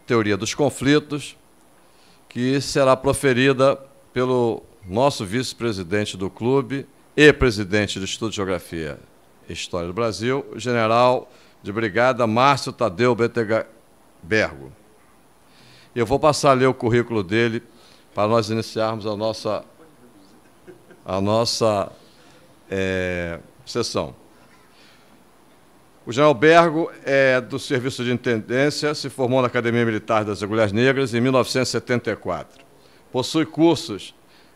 Teoria dos Conflitos, que será proferida pelo nosso vice-presidente do clube e presidente do Instituto de Geografia e História do Brasil, o general de brigada Márcio Tadeu Bergo. Eu vou passar a ler o currículo dele para nós iniciarmos a nossa sessão. O general Bergo é do Serviço de Intendência, se formou na Academia Militar das Agulhas Negras em 1974. Possui cursos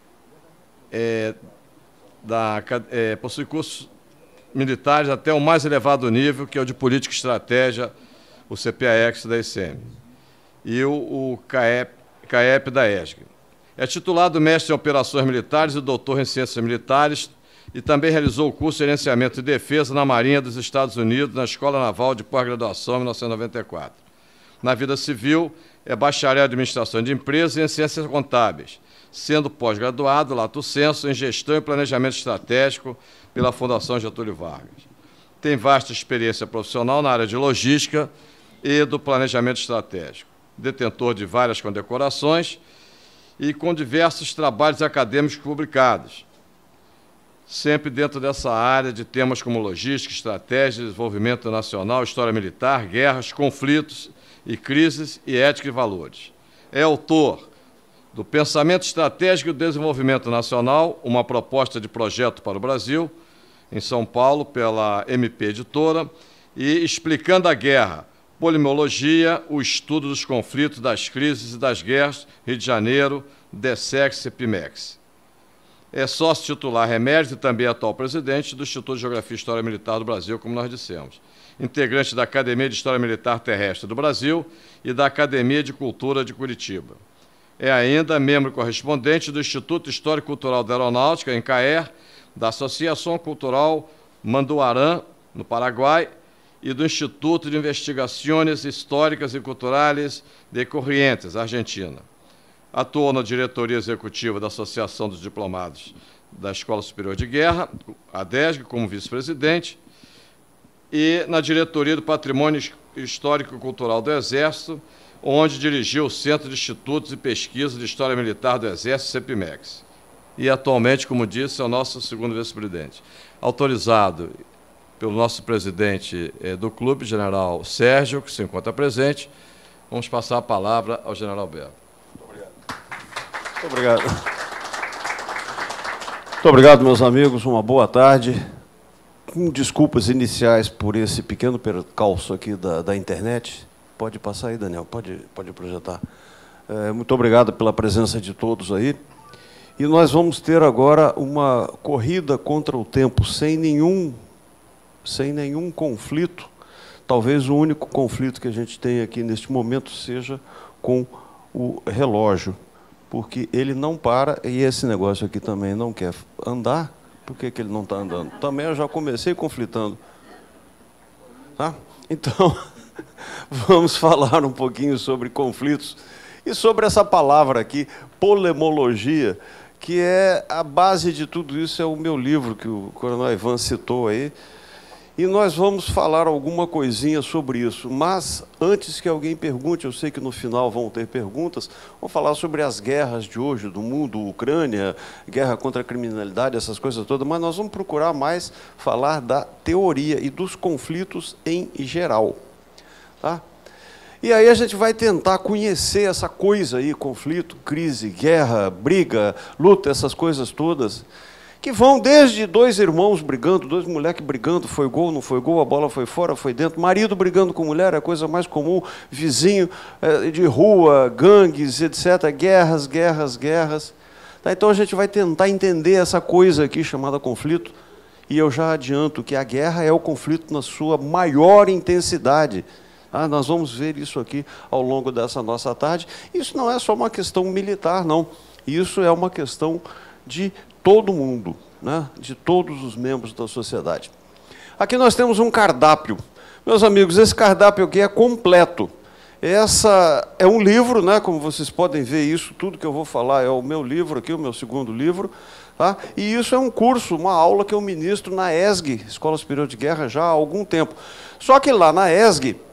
militares até o mais elevado nível, que é o de Política e Estratégia, o CPAEX da ICM, e o CAEP da ESG. É titulado mestre em Operações Militares e doutor em Ciências Militares, e também realizou o curso de Gerenciamento e Defesa na Marinha dos Estados Unidos, na Escola Naval de Pós-Graduação, em 1994. Na vida civil, é bacharel em Administração de Empresas e em Ciências Contábeis, sendo pós-graduado, lato sensu, em Gestão e Planejamento Estratégico pela Fundação Getúlio Vargas. Tem vasta experiência profissional na área de logística e do planejamento estratégico, detentor de várias condecorações e com diversos trabalhos acadêmicos publicados, sempre dentro dessa área de temas como logística, estratégia, desenvolvimento nacional, história militar, guerras, conflitos e crises e ética e valores. É autor do Pensamento Estratégico e Desenvolvimento Nacional, uma proposta de projeto para o Brasil, em São Paulo, pela MP Editora, e Explicando a Guerra, Polimologia, o estudo dos conflitos, das crises e das guerras, Rio de Janeiro, DESEX e PIMEX. É sócio titular Remédios e também atual presidente do Instituto de Geografia e História Militar do Brasil, como nós dissemos. Integrante da Academia de História Militar Terrestre do Brasil e da Academia de Cultura de Curitiba. É ainda membro correspondente do Instituto Histórico Cultural da Aeronáutica, em Caer, da Associação Cultural Manduarã, no Paraguai, e do Instituto de Investigações Históricas e Culturais de Corrientes, Argentina. Atuou na diretoria executiva da Associação dos Diplomados da Escola Superior de Guerra, a DESG, como vice-presidente, e na diretoria do Patrimônio Histórico e Cultural do Exército, onde dirigiu o Centro de Institutos e Pesquisa de História Militar do Exército, CEPIMEX. E, atualmente, como disse, é o nosso segundo vice-presidente. Autorizado pelo nosso presidente do clube, general Sérgio, que se encontra presente, vamos passar a palavra ao general Bergo. Muito obrigado. Muito obrigado, meus amigos. Uma boa tarde. Com desculpas iniciais por esse pequeno percalço aqui da internet. Pode passar aí, Daniel. Pode projetar. Muito obrigado pela presença de todos aí. E nós vamos ter agora uma corrida contra o tempo, sem nenhum conflito. Talvez o único conflito que a gente tem aqui neste momento seja com o relógio, porque ele não para, e esse negócio aqui também não quer andar. Por que ele não está andando? Também eu já comecei conflitando. Tá? Então, vamos falar um pouquinho sobre conflitos e sobre essa palavra aqui, polemologia, que é a base de tudo isso, é o meu livro, que o coronel Ivan citou aí. E nós vamos falar alguma coisinha sobre isso. Mas, antes que alguém pergunte, eu sei que no final vão ter perguntas, vamos falar sobre as guerras de hoje, do mundo, Ucrânia, guerra contra a criminalidade, essas coisas todas, mas nós vamos procurar mais falar da teoria e dos conflitos em geral. Tá? E aí a gente vai tentar conhecer essa coisa aí, conflito, crise, guerra, briga, luta, essas coisas todas, que vão desde dois irmãos brigando, dois moleques brigando, foi gol, não foi gol, a bola foi fora, foi dentro, marido brigando com mulher, é a coisa mais comum, vizinho de rua, gangues, etc., guerras. Tá, então a gente vai tentar entender essa coisa aqui chamada conflito, e eu já adianto que a guerra é o conflito na sua maior intensidade. Nós vamos ver isso aqui ao longo dessa nossa tarde. Isso não é só uma questão militar, não. Isso é uma questão de todo mundo, né? De todos os membros da sociedade. Aqui nós temos um cardápio. Meus amigos, esse cardápio aqui é completo. Essa é um livro, né? Como vocês podem ver, isso tudo que eu vou falar é o meu livro aqui, o meu segundo livro. Tá? E isso é um curso, uma aula que eu ministro na ESG, Escola Superior de Guerra, já há algum tempo. Só que lá na ESG,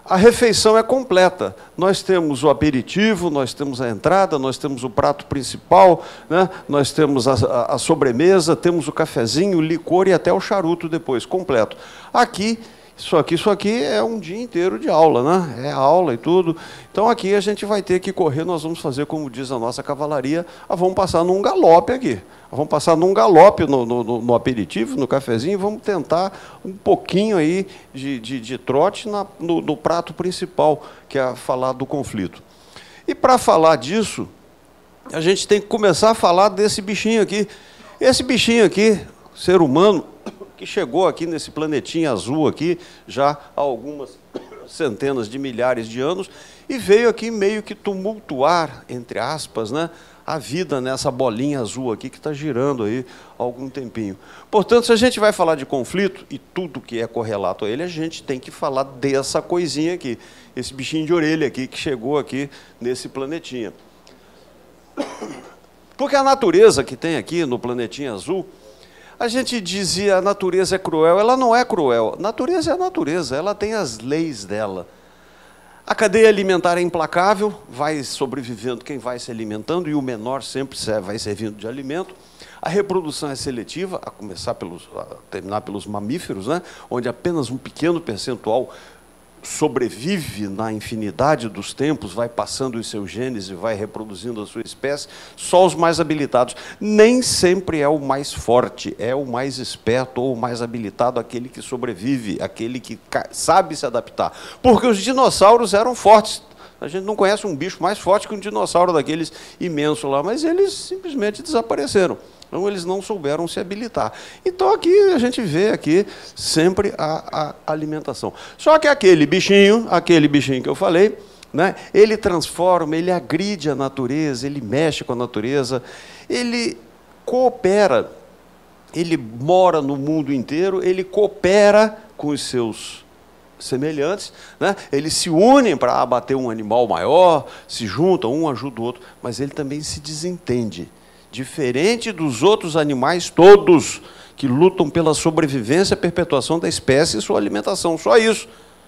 a refeição é completa. Nós temos o aperitivo, nós temos a entrada, nós temos o prato principal, né? Nós temos a sobremesa, temos o cafezinho, o licor e até o charuto depois, completo. Aqui, isso aqui é um dia inteiro de aula, né? É aula e tudo. Então aqui a gente vai ter que correr, nós vamos fazer, como diz a nossa cavalaria, vamos passar num galope aqui. Vamos passar num galope no aperitivo, no cafezinho, e vamos tentar um pouquinho aí de trote no prato principal, que é falar do conflito. E para falar disso, a gente tem que começar a falar desse bichinho aqui. Esse bichinho aqui, ser humano, que chegou aqui nesse planetinha azul aqui, já há algumas centenas de milhares de anos, e veio aqui meio que tumultuar, entre aspas, né, a vida nessa bolinha azul aqui que está girando aí há algum tempinho. Portanto, se a gente vai falar de conflito, e tudo que é correlato a ele, a gente tem que falar dessa coisinha aqui, esse bichinho de orelha aqui que chegou aqui nesse planetinha. Porque a natureza que tem aqui no planetinha azul, a gente dizia a natureza é cruel, ela não é cruel. Natureza é a natureza, ela tem as leis dela. A cadeia alimentar é implacável, vai sobrevivendo quem vai se alimentando, e o menor sempre vai servindo de alimento. A reprodução é seletiva, a terminar pelos mamíferos, né, onde apenas um pequeno percentual sobrevive na infinidade dos tempos, vai passando os seus genes e vai reproduzindo a sua espécie. Só os mais habilitados. Nem sempre é o mais forte, é o mais esperto ou o mais habilitado, aquele que sobrevive, aquele que sabe se adaptar. Porque os dinossauros eram fortes. A gente não conhece um bicho mais forte que um dinossauro daqueles imensos lá, mas eles simplesmente desapareceram. Então, eles não souberam se habilitar. Então, aqui a gente vê aqui sempre a alimentação. Só que aquele bichinho que eu falei, né, ele transforma, ele agride a natureza, ele mexe com a natureza, ele coopera, ele mora no mundo inteiro, ele coopera com os seus semelhantes, né? Eles se unem para abater um animal maior, se juntam, um ajuda o outro, mas ele também se desentende. Diferente dos outros animais todos que lutam pela sobrevivência, perpetuação da espécie e sua alimentação, só isso.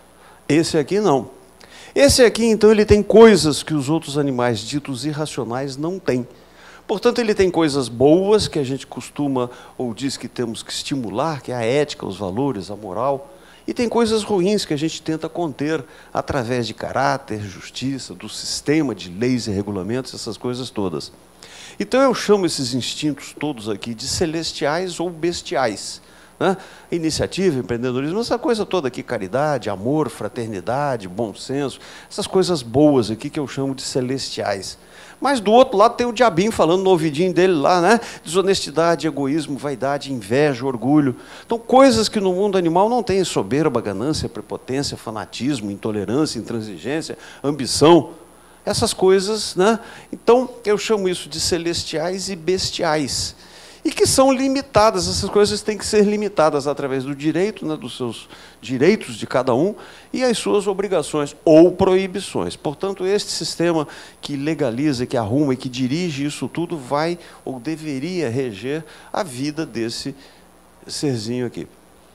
Esse aqui não. Esse aqui, então, ele tem coisas que os outros animais ditos irracionais não têm. Portanto, ele tem coisas boas que a gente costuma ou diz que temos que estimular, que é a ética, os valores, a moral. E tem coisas ruins que a gente tenta conter através de caráter, justiça, do sistema de leis e regulamentos, essas coisas todas. Então, eu chamo esses instintos todos aqui de celestiais ou bestiais, né? Iniciativa, empreendedorismo, essa coisa toda aqui, caridade, amor, fraternidade, bom senso, essas coisas boas aqui que eu chamo de celestiais. Mas do outro lado tem o diabinho falando no ouvidinho dele lá, né? Desonestidade, egoísmo, vaidade, inveja, orgulho. Então, coisas que no mundo animal não tem: soberba, ganância, prepotência, fanatismo, intolerância, intransigência, ambição. Essas coisas, né? Então, eu chamo isso de celestiais e bestiais. E que são limitadas, essas coisas têm que ser limitadas através do direito, né, dos seus direitos de cada um, e as suas obrigações ou proibições. Portanto, este sistema que legaliza, que arruma e que dirige isso tudo vai ou deveria reger a vida desse serzinho aqui.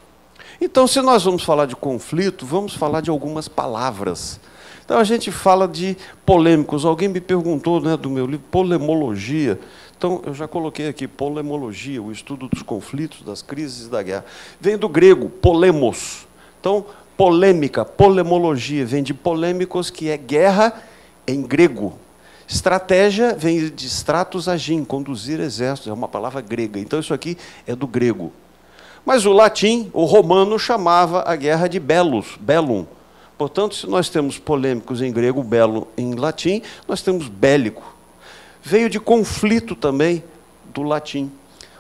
Então, se nós vamos falar de conflito, vamos falar de algumas palavras. Então, a gente fala de polêmicos. Alguém me perguntou, né, do meu livro, Polemologia. Então, eu já coloquei aqui, polemologia, o estudo dos conflitos, das crises e da guerra. Vem do grego, polemos. Então, polêmica, polemologia, vem de polêmicos, que é guerra em grego. Estratégia vem de stratos agin, conduzir exércitos, é uma palavra grega. Então, isso aqui é do grego. Mas o latim, o romano, chamava a guerra de belus, bellum. Portanto, se nós temos polêmicos em grego, belo em latim, nós temos bélico. Veio de conflito também, do latim.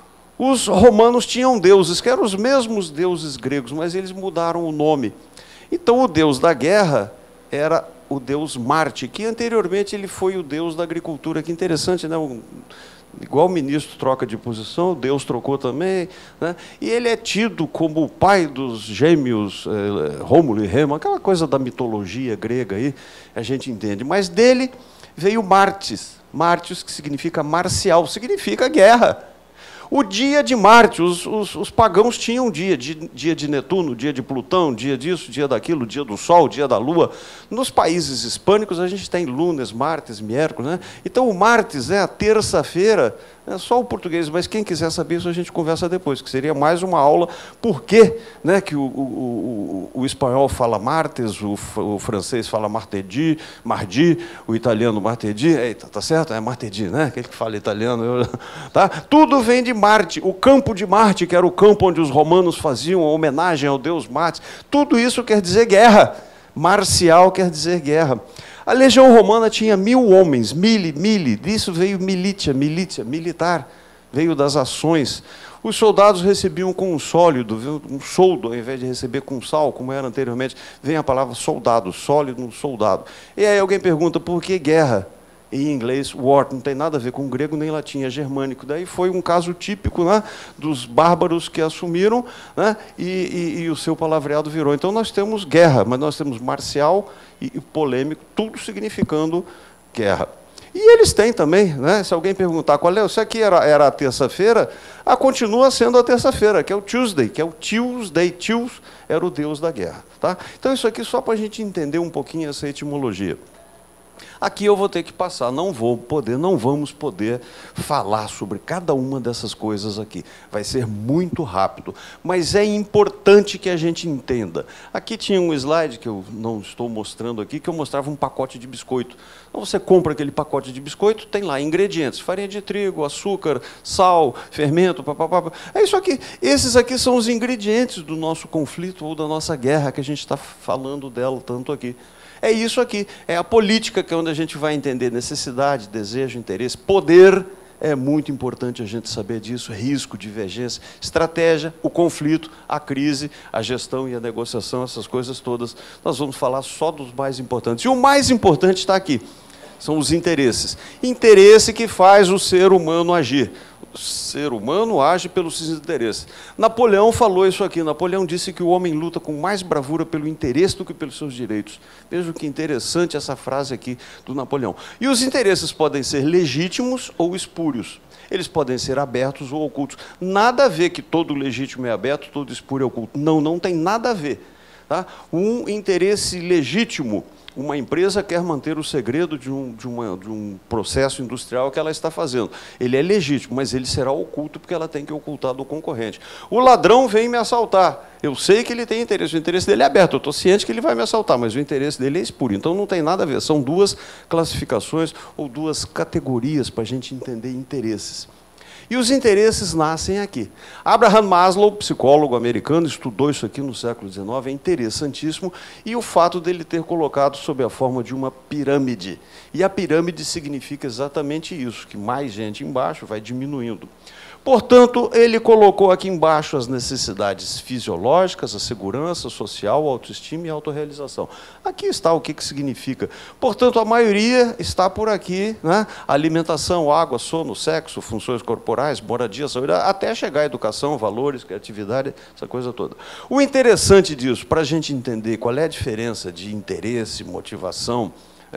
Os romanos tinham deuses, que eram os mesmos deuses gregos, mas eles mudaram o nome. Então, o deus da guerra era o deus Marte, que anteriormente ele foi o deus da agricultura. Que interessante, né? Igual o ministro troca de posição, Deus trocou também, né? E ele é tido como o pai dos gêmeos Rômulo e Remo, aquela coisa da mitologia grega aí, a gente entende. Mas dele veio Martes, Martes, que significa marcial, significa guerra. O dia de Marte, os pagãos tinham dia de Netuno, dia de Plutão, dia disso, dia daquilo, dia do Sol, dia da Lua. Nos países hispânicos a gente tem lunes, martes, miércoles, né? Então o martes é a terça-feira, é só o português, mas quem quiser saber isso a gente conversa depois, que seria mais uma aula por que, né, que o espanhol fala martes, o francês fala martedi, o italiano martedi, eita, tá certo? É martedi, né? Aquele que fala italiano, tá? Tudo vem de Marte, o campo de Marte, que era o campo onde os romanos faziam a homenagem ao deus Marte, tudo isso quer dizer guerra, marcial quer dizer guerra. A legião romana tinha 1000 homens, disso veio milícia, militar, veio das ações. Os soldados recebiam com um sólido, um soldo, ao invés de receber com sal, como era anteriormente, vem a palavra soldado, sólido, um soldado. E aí alguém pergunta, por que guerra? Em inglês, war, não tem nada a ver com grego nem latim, é germânico. Daí foi um caso típico, né, dos bárbaros que assumiram, né, e o seu palavreado virou. Então nós temos guerra, mas nós temos marcial e polêmico, tudo significando guerra. E eles têm também, né, se alguém perguntar qual é, isso aqui era a terça-feira, continua sendo a terça-feira, que é o Tuesday, Tius era o deus da guerra. Tá? Então isso aqui só para a gente entender um pouquinho essa etimologia. Aqui eu vou ter que passar, não vamos poder falar sobre cada uma dessas coisas aqui. Vai ser muito rápido, mas é importante que a gente entenda. Aqui tinha um slide que eu não estou mostrando aqui, que eu mostrava um pacote de biscoito. Então você compra aquele pacote de biscoito, tem lá ingredientes, farinha de trigo, açúcar, sal, fermento, papapá. É isso aqui. Esses aqui são os ingredientes do nosso conflito ou da nossa guerra, que a gente está falando dela tanto aqui. É isso aqui, é a política, que é onde a gente vai entender necessidade, desejo, interesse, poder, é muito importante a gente saber disso, risco, divergência, estratégia, o conflito, a crise, a gestão e a negociação, essas coisas todas. Nós vamos falar só dos mais importantes. E o mais importante está aqui, são os interesses. Interesse que faz o ser humano agir. O ser humano age pelos seus interesses. Napoleão falou isso aqui. Napoleão disse que o homem luta com mais bravura pelo interesse do que pelos seus direitos. Veja que interessante essa frase aqui do Napoleão. E os interesses podem ser legítimos ou espúrios. Eles podem ser abertos ou ocultos. Nada a ver que todo legítimo é aberto, todo espúrio é oculto. Não, não tem nada a ver. Tá? Um interesse legítimo. Uma empresa quer manter o segredo de um processo industrial que ela está fazendo. Ele é legítimo, mas ele será oculto porque ela tem que ocultar do concorrente. O ladrão vem me assaltar. Eu sei que ele tem interesse, o interesse dele é aberto, eu estou ciente que ele vai me assaltar, mas o interesse dele é espúrio. Então não tem nada a ver, são duas classificações ou duas categorias para a gente entender interesses. E os interesses nascem aqui. Abraham Maslow, psicólogo americano, estudou isso aqui no século XIX, é interessantíssimo, e o fato dele ter colocado sob a forma de uma pirâmide. E a pirâmide significa exatamente isso, que mais gente embaixo vai diminuindo. Portanto, ele colocou aqui embaixo as necessidades fisiológicas, a segurança social, a autoestima e a autorrealização. Aqui está o que significa. Portanto, a maioria está por aqui, né? Alimentação, água, sono, sexo, funções corporais, moradia, saúde, até chegar à educação, valores, criatividade, essa coisa toda. O interessante disso, para a gente entender qual é a diferença de interesse, motivação,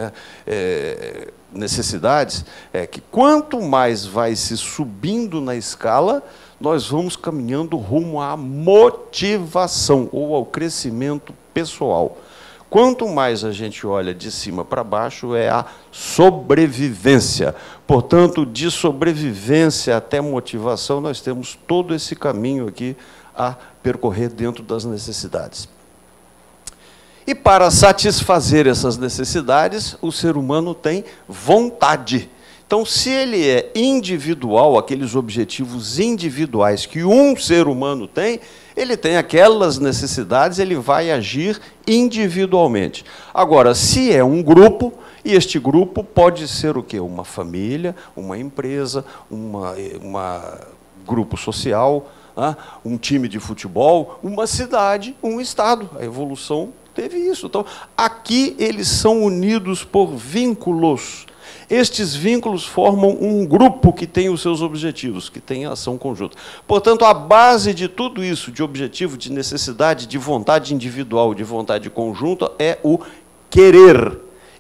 necessidades, é que quanto mais vai se subindo na escala, nós vamos caminhando rumo à motivação ou ao crescimento pessoal. Quanto mais a gente olha de cima para baixo, é a sobrevivência. Portanto, de sobrevivência até motivação, nós temos todo esse caminho aqui a percorrer dentro das necessidades. E para satisfazer essas necessidades, o ser humano tem vontade. Então, se ele é individual, aqueles objetivos individuais que um ser humano tem, ele tem aquelas necessidades, ele vai agir individualmente. Agora, se é um grupo, e este grupo pode ser o quê? Uma família, uma empresa, uma grupo social, um time de futebol, uma cidade, um estado. A evolução teve isso. Então, aqui eles são unidos por vínculos. Estes vínculos formam um grupo que tem os seus objetivos, que tem a ação conjunta. Portanto, a base de tudo isso, de objetivo, de necessidade, de vontade individual, de vontade conjunta, é o querer.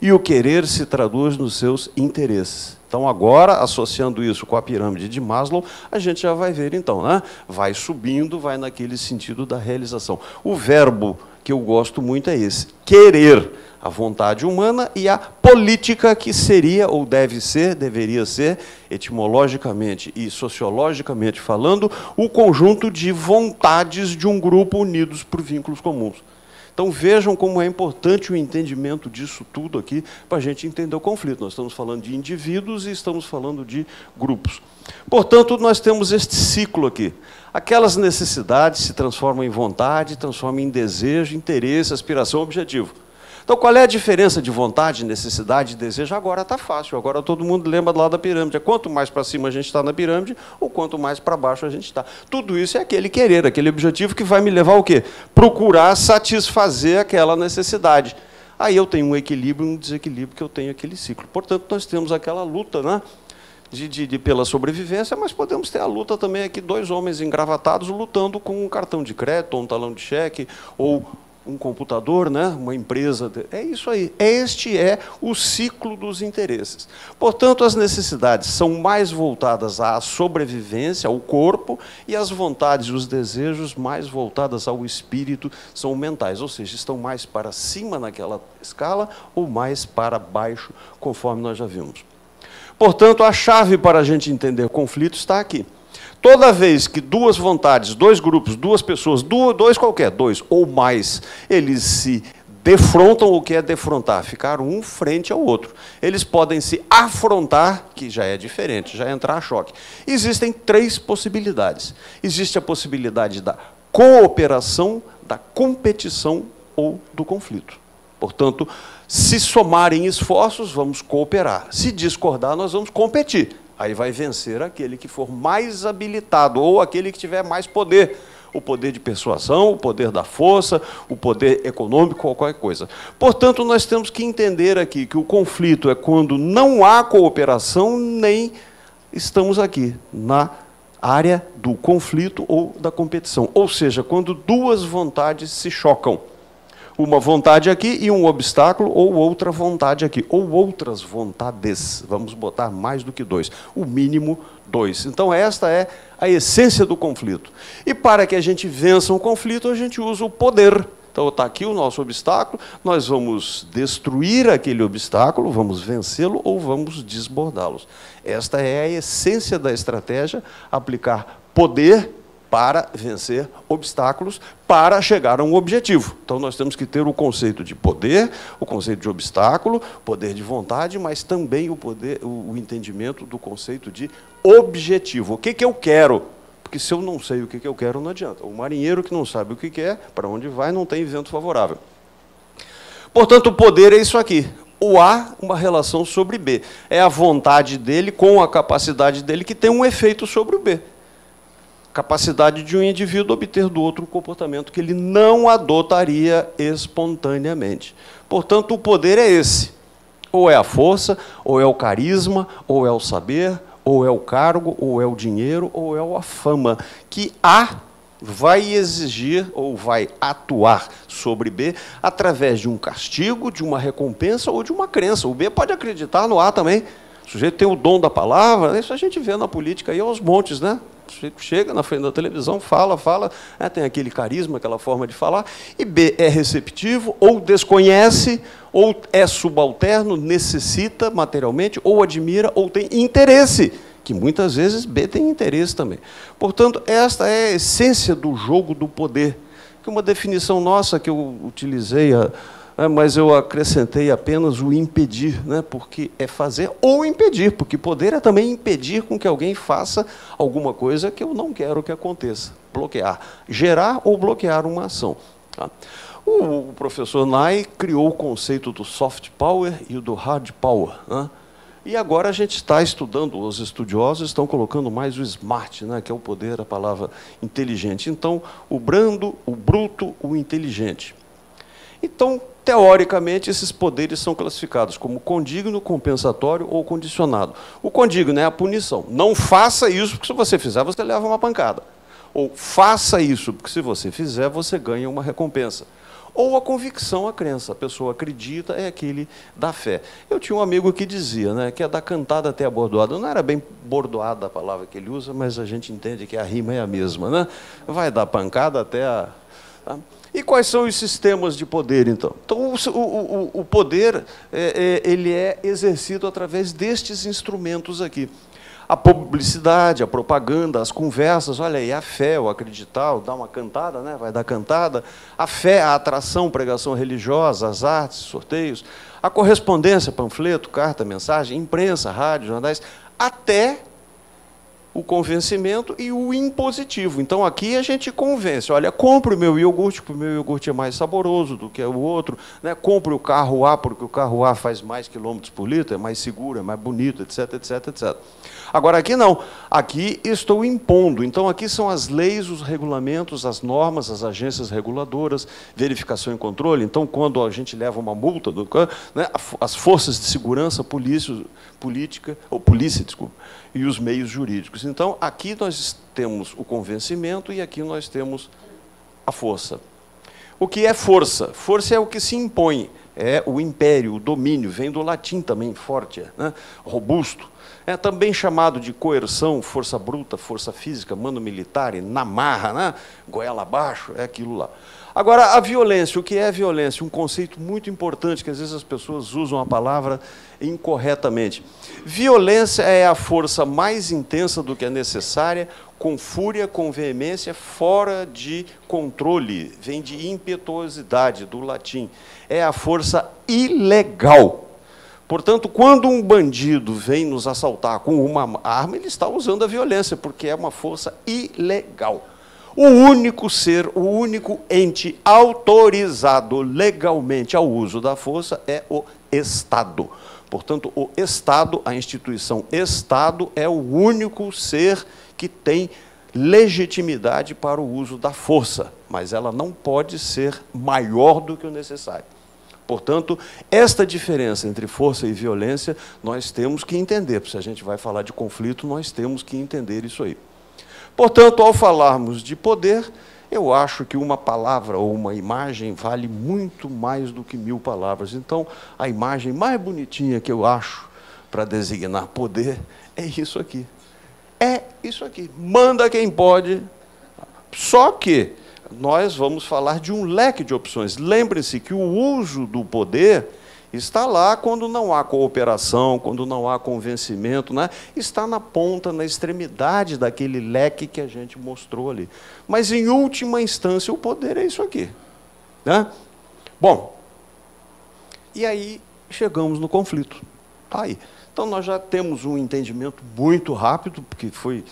e o querer se traduz nos seus interesses. Então, agora, associando isso com a pirâmide de Maslow, a gente já vai ver, então, né? Vai subindo, vai naquele sentido da realização. O verbo que eu gosto muito é esse, querer, a vontade humana, e a política, que seria, ou deve ser, deveria ser, etimologicamente e sociologicamente falando, o conjunto de vontades de um grupo unidos por vínculos comuns. Então, vejam como é importante o entendimento disso tudo aqui para a gente entender o conflito. Nós estamos falando de indivíduos e estamos falando de grupos. Portanto, nós temos este ciclo aqui. Aquelas necessidades se transformam em vontade, transformam em desejo, interesse, aspiração, objetivo. Então, qual é a diferença de vontade, necessidade e desejo? Agora está fácil, agora todo mundo lembra lá da pirâmide. Quanto mais para cima a gente está na pirâmide, ou quanto mais para baixo a gente está. Tudo isso é aquele querer, aquele objetivo que vai me levar ao quê? Procurar satisfazer aquela necessidade. Aí eu tenho um equilíbrio e um desequilíbrio, que eu tenho aquele ciclo. Portanto, nós temos aquela luta, né? Pela sobrevivência, mas podemos ter a luta também aqui, dois homens engravatados lutando com um cartão de crédito, ou um talão de cheque, ou um computador, né? Uma empresa. É isso aí. Este é o ciclo dos interesses. Portanto, as necessidades são mais voltadas à sobrevivência, ao corpo, e as vontades e os desejos mais voltadas ao espírito são mentais, ou seja, estão mais para cima naquela escala ou mais para baixo, conforme nós já vimos. Portanto, a chave para a gente entender o conflito está aqui. Toda vez que duas vontades, dois grupos, duas pessoas, dois ou mais, eles se defrontam, o que é defrontar? Ficar um frente ao outro. Eles podem se afrontar, que já é diferente, já é entrar a choque. Existem três possibilidades. Existe a possibilidade da cooperação, da competição ou do conflito. Portanto, se somarem esforços, vamos cooperar. Se discordar, nós vamos competir. Aí vai vencer aquele que for mais habilitado, ou aquele que tiver mais poder. O poder de persuasão, o poder da força, o poder econômico, ou qualquer coisa. Portanto, nós temos que entender aqui que o conflito é quando não há cooperação, nem estamos aqui na área do conflito ou da competição. Ou seja, quando duas vontades se chocam. Uma vontade aqui e um obstáculo, ou outra vontade aqui, ou outras vontades. Vamos botar mais do que dois, o mínimo dois. Então, esta é a essência do conflito. E para que a gente vença um conflito, a gente usa o poder. Então, está aqui o nosso obstáculo, nós vamos destruir aquele obstáculo, vamos vencê-lo ou vamos desbordá-los. Esta é a essência da estratégia, aplicar poder para vencer obstáculos, para chegar a um objetivo. Então, nós temos que ter o conceito de poder, o conceito de obstáculo, poder de vontade, mas também o entendimento do conceito de objetivo. O que eu quero? Porque se eu não sei o que eu quero, não adianta. O marinheiro que não sabe o que quer, para onde vai, não tem vento favorável. Portanto, o poder é isso aqui. O A, uma relação sobre B. É a vontade dele com a capacidade dele que tem um efeito sobre o B. Capacidade de um indivíduo obter do outro um comportamento que ele não adotaria espontaneamente. Portanto, o poder é esse. Ou é a força, ou é o carisma, ou é o saber, ou é o cargo, ou é o dinheiro, ou é a fama, que A vai exigir ou vai atuar sobre B através de um castigo, de uma recompensa ou de uma crença. O B pode acreditar no A também. O sujeito tem o dom da palavra, isso a gente vê na política aí aos montes, né? O sujeito chega na frente da televisão, fala, tem aquele carisma, aquela forma de falar, e B é receptivo, ou desconhece, ou é subalterno, necessita materialmente, ou admira, ou tem interesse, que muitas vezes B tem interesse também. Portanto, esta é a essência do jogo do poder, que uma definição nossa que eu utilizei, mas eu acrescentei apenas o impedir, né? Porque é fazer ou impedir, porque poder é também impedir com que alguém faça alguma coisa que eu não quero que aconteça. Bloquear, gerar ou bloquear uma ação. Tá? O professor Nye criou o conceito do soft power e do hard power, né? E agora a gente está estudando, os estudiosos estão colocando mais o smart, né? Que é o poder, a palavra inteligente. Então, o brando, o bruto, o inteligente. Então, teoricamente, esses poderes são classificados como condigno, compensatório ou condicionado. O condigno é a punição. Não faça isso, porque se você fizer, você leva uma pancada. Ou faça isso, porque se você fizer, você ganha uma recompensa. Ou a convicção, a crença. A pessoa acredita, é aquele da fé. Eu tinha um amigo que dizia, né, que é da cantada até a bordoada. Não era bem bordoada a palavra que ele usa, mas a gente entende que a rima é a mesma, né? Vai da pancada até a... Tá? E quais são os sistemas de poder, então? Então, o poder ele é exercido através destes instrumentos aqui. A publicidade, a propaganda, as conversas, olha aí, a fé, o acreditar, o dar uma cantada, né? Vai dar cantada, a fé, a atração, pregação religiosa, as artes, sorteios, a correspondência, panfleto, carta, mensagem, imprensa, rádio, jornais, até o convencimento e o impositivo. Então, aqui a gente convence. Olha, compre o meu iogurte, porque o meu iogurte é mais saboroso do que o outro. Né? Compre o carro A, porque o carro A faz mais quilômetros por litro, é mais seguro, é mais bonito, etc, etc, etc. Agora, aqui não. Aqui estou impondo. Então, aqui são as leis, os regulamentos, as normas, as agências reguladoras, verificação e controle. Então, quando a gente leva uma multa, né, as forças de segurança, polícia, desculpa, e os meios jurídicos. Então, aqui nós temos o convencimento e aqui nós temos a força. O que é força? Força é o que se impõe, é o império, o domínio, vem do latim também, forte, né? Robusto. É também chamado de coerção, força bruta, força física, mano militar, na marra, né? Goela abaixo, é aquilo lá. Agora, a violência, o que é violência? Um conceito muito importante, que às vezes as pessoas usam a palavra incorretamente. Violência é a força mais intensa do que é necessária, com fúria, com veemência, fora de controle, vem de impetuosidade, do latim. É a força ilegal. Portanto, quando um bandido vem nos assaltar com uma arma, ele está usando a violência, porque é uma força ilegal. O único ser, o único ente autorizado legalmente ao uso da força é o Estado. Portanto, o Estado, a instituição Estado, é o único ser que tem legitimidade para o uso da força, mas ela não pode ser maior do que o necessário. Portanto, esta diferença entre força e violência, nós temos que entender. Se a gente vai falar de conflito, nós temos que entender isso aí. Portanto, ao falarmos de poder, eu acho que uma palavra ou uma imagem vale muito mais do que 1000 palavras. Então, a imagem mais bonitinha que eu acho para designar poder é isso aqui. É isso aqui. Manda quem pode. Só que nós vamos falar de um leque de opções. Lembre-se que o uso do poder está lá quando não há cooperação, quando não há convencimento, né? Está na ponta, na extremidade daquele leque que a gente mostrou ali. Mas, em última instância, o poder é isso aqui. Né? Bom, e aí chegamos no conflito. Tá aí. Então, nós já temos um entendimento muito rápido, porque foi...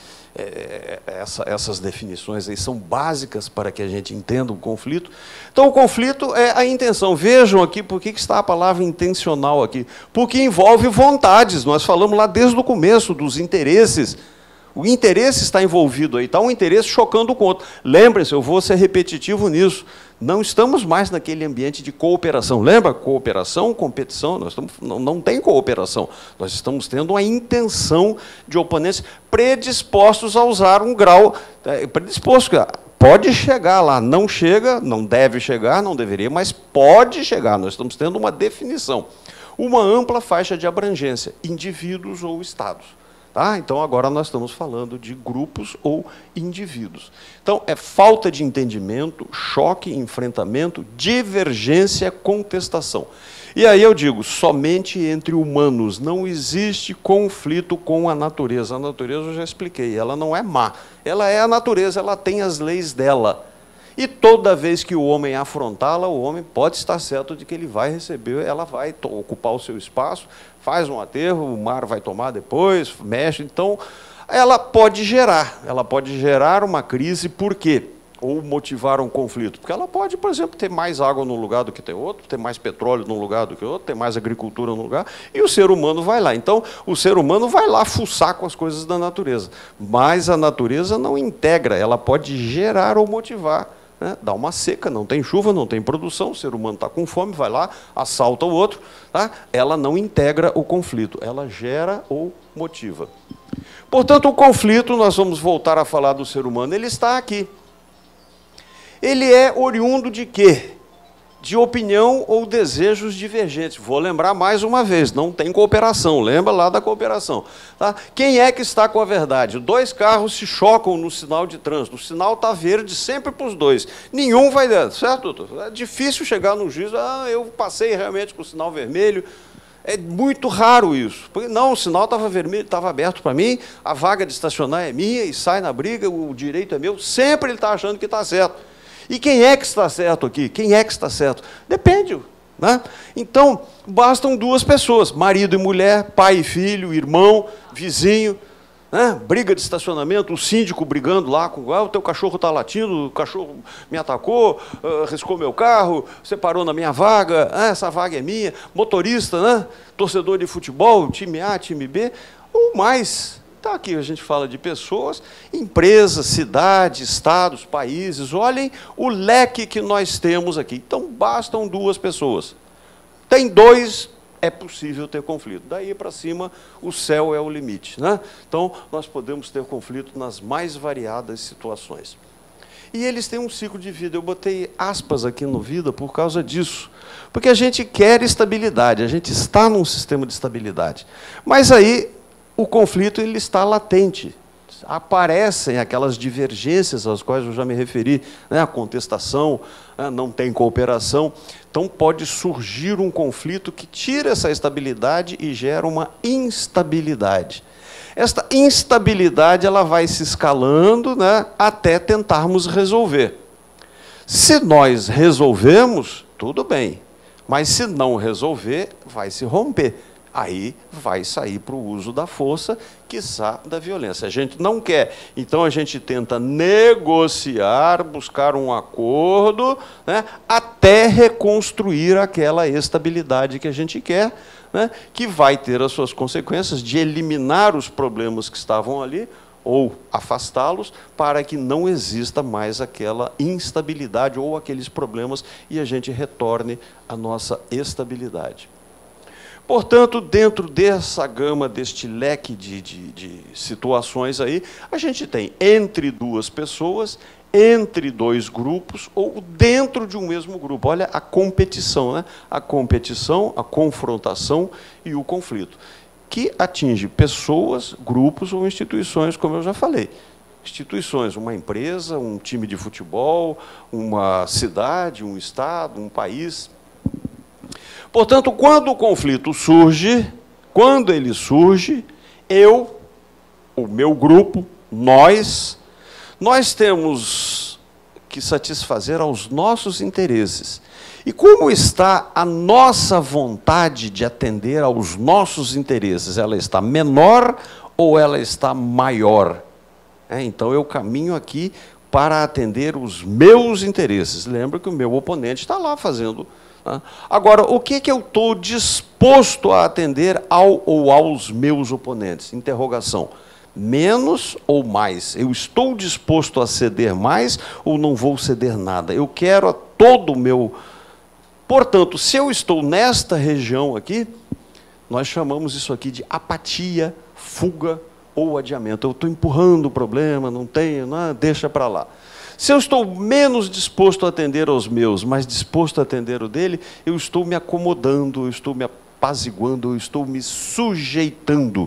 essas definições aí são básicas para que a gente entenda o conflito. Então, o conflito é a intenção. Vejam aqui por que está a palavra intencional aqui. Porque envolve vontades. Nós falamos lá desde o começo dos interesses. O interesse está envolvido aí. Está um interesse chocando com o outro. Lembrem-se, eu vou ser repetitivo nisso. Não estamos mais naquele ambiente de cooperação. Lembra? Cooperação, competição, não tem cooperação. Nós estamos tendo a intenção de oponentes predispostos a usar um grau, predisposto, pode chegar lá, não chega, não deve chegar, não deveria, mas pode chegar. Nós estamos tendo uma definição. Uma ampla faixa de abrangência, indivíduos ou estados. Tá? Então, agora nós estamos falando de grupos ou indivíduos. Então, é falta de entendimento, choque, enfrentamento, divergência, contestação. E aí eu digo, somente entre humanos, não existe conflito com a natureza. A natureza eu já expliquei, ela não é má. Ela é a natureza, ela tem as leis dela. E toda vez que o homem afrontá-la, o homem pode estar certo de que ele vai receber, ela vai ocupar o seu espaço, faz um aterro, o mar vai tomar depois, mexe. Então, ela pode gerar uma crise, por quê? Ou motivar um conflito. Porque ela pode, por exemplo, ter mais água num lugar do que tem outro, ter mais petróleo num lugar do que outro, ter mais agricultura num lugar, e o ser humano vai lá. Então, o ser humano vai lá fuçar com as coisas da natureza. Mas a natureza não integra, ela pode gerar ou motivar. Né? Dá uma seca, não tem chuva, não tem produção, o ser humano está com fome, vai lá, assalta o outro. Tá? Ela não integra o conflito, ela gera ou motiva. Portanto, o conflito, nós vamos voltar a falar do ser humano, ele está aqui. Ele é oriundo de quê? De opinião ou desejos divergentes. Vou lembrar mais uma vez, não tem cooperação, lembra lá da cooperação. Tá? Quem é que está com a verdade? Dois carros se chocam no sinal de trânsito, o sinal está verde sempre para os dois, nenhum vai dentro, certo, doutor? É difícil chegar no juízo, eu passei realmente com o sinal vermelho, é muito raro isso. Porque, não, o sinal estava vermelho, estava aberto para mim, a vaga de estacionar é minha e sai na briga, o direito é meu, sempre ele está achando que está certo. E quem é que está certo aqui? Quem é que está certo? Depende. Né? Então, bastam duas pessoas, marido e mulher, pai e filho, irmão, vizinho, né? Briga de estacionamento, o síndico brigando lá, com o teu cachorro está latindo, o cachorro me atacou, riscou meu carro, você parou na minha vaga, essa vaga é minha, motorista, né? Torcedor de futebol, time A, time B, ou mais. Então, aqui a gente fala de pessoas, empresas, cidades, estados, países. Olhem o leque que nós temos aqui. Então, bastam duas pessoas. Tem dois, é possível ter conflito. Daí para cima, o céu é o limite. Né? Então, nós podemos ter conflito nas mais variadas situações. E eles têm um ciclo de vida. Eu botei aspas aqui no vida por causa disso. Porque a gente quer estabilidade, a gente está num sistema de estabilidade. Mas aí o conflito ele está latente. Aparecem aquelas divergências às quais eu já me referi, né? A contestação, né? Não tem cooperação. Então, pode surgir um conflito que tira essa estabilidade e gera uma instabilidade. Esta instabilidade ela vai se escalando, né? Até tentarmos resolver. Se nós resolvemos, tudo bem. Mas, se não resolver, vai se romper. Aí vai sair para o uso da força, quiçá da violência. A gente não quer. Então, a gente tenta negociar, buscar um acordo, né, até reconstruir aquela estabilidade que a gente quer, né, que vai ter as suas consequências de eliminar os problemas que estavam ali, ou afastá-los, para que não exista mais aquela instabilidade ou aqueles problemas e a gente retorne à nossa estabilidade. Portanto, dentro dessa gama, deste leque de situações aí, a gente tem entre duas pessoas, entre dois grupos, ou dentro de um mesmo grupo. Olha a competição, né? A competição, a confrontação e o conflito, que atinge pessoas, grupos ou instituições, como eu já falei. Instituições, uma empresa, um time de futebol, uma cidade, um estado, um país. Portanto, quando o conflito surge, quando ele surge, eu, o meu grupo, nós temos que satisfazer aos nossos interesses. E como está a nossa vontade de atender aos nossos interesses? Ela está menor ou ela está maior? Então, eu caminho aqui para atender os meus interesses. Lembra que o meu oponente está lá fazendo. Agora, o que eu estou disposto a atender ao ou aos meus oponentes? Interrogação. Menos ou mais? Eu estou disposto a ceder mais ou não vou ceder nada? Eu quero a todo o meu... Portanto, se eu estou nesta região aqui, nós chamamos isso aqui de apatia, fuga ou adiamento. Eu estou empurrando o problema, não tenho, deixa para lá. Se eu estou menos disposto a atender aos meus, mais disposto a atender o dele, eu estou me acomodando, eu estou me apaziguando, eu estou me sujeitando.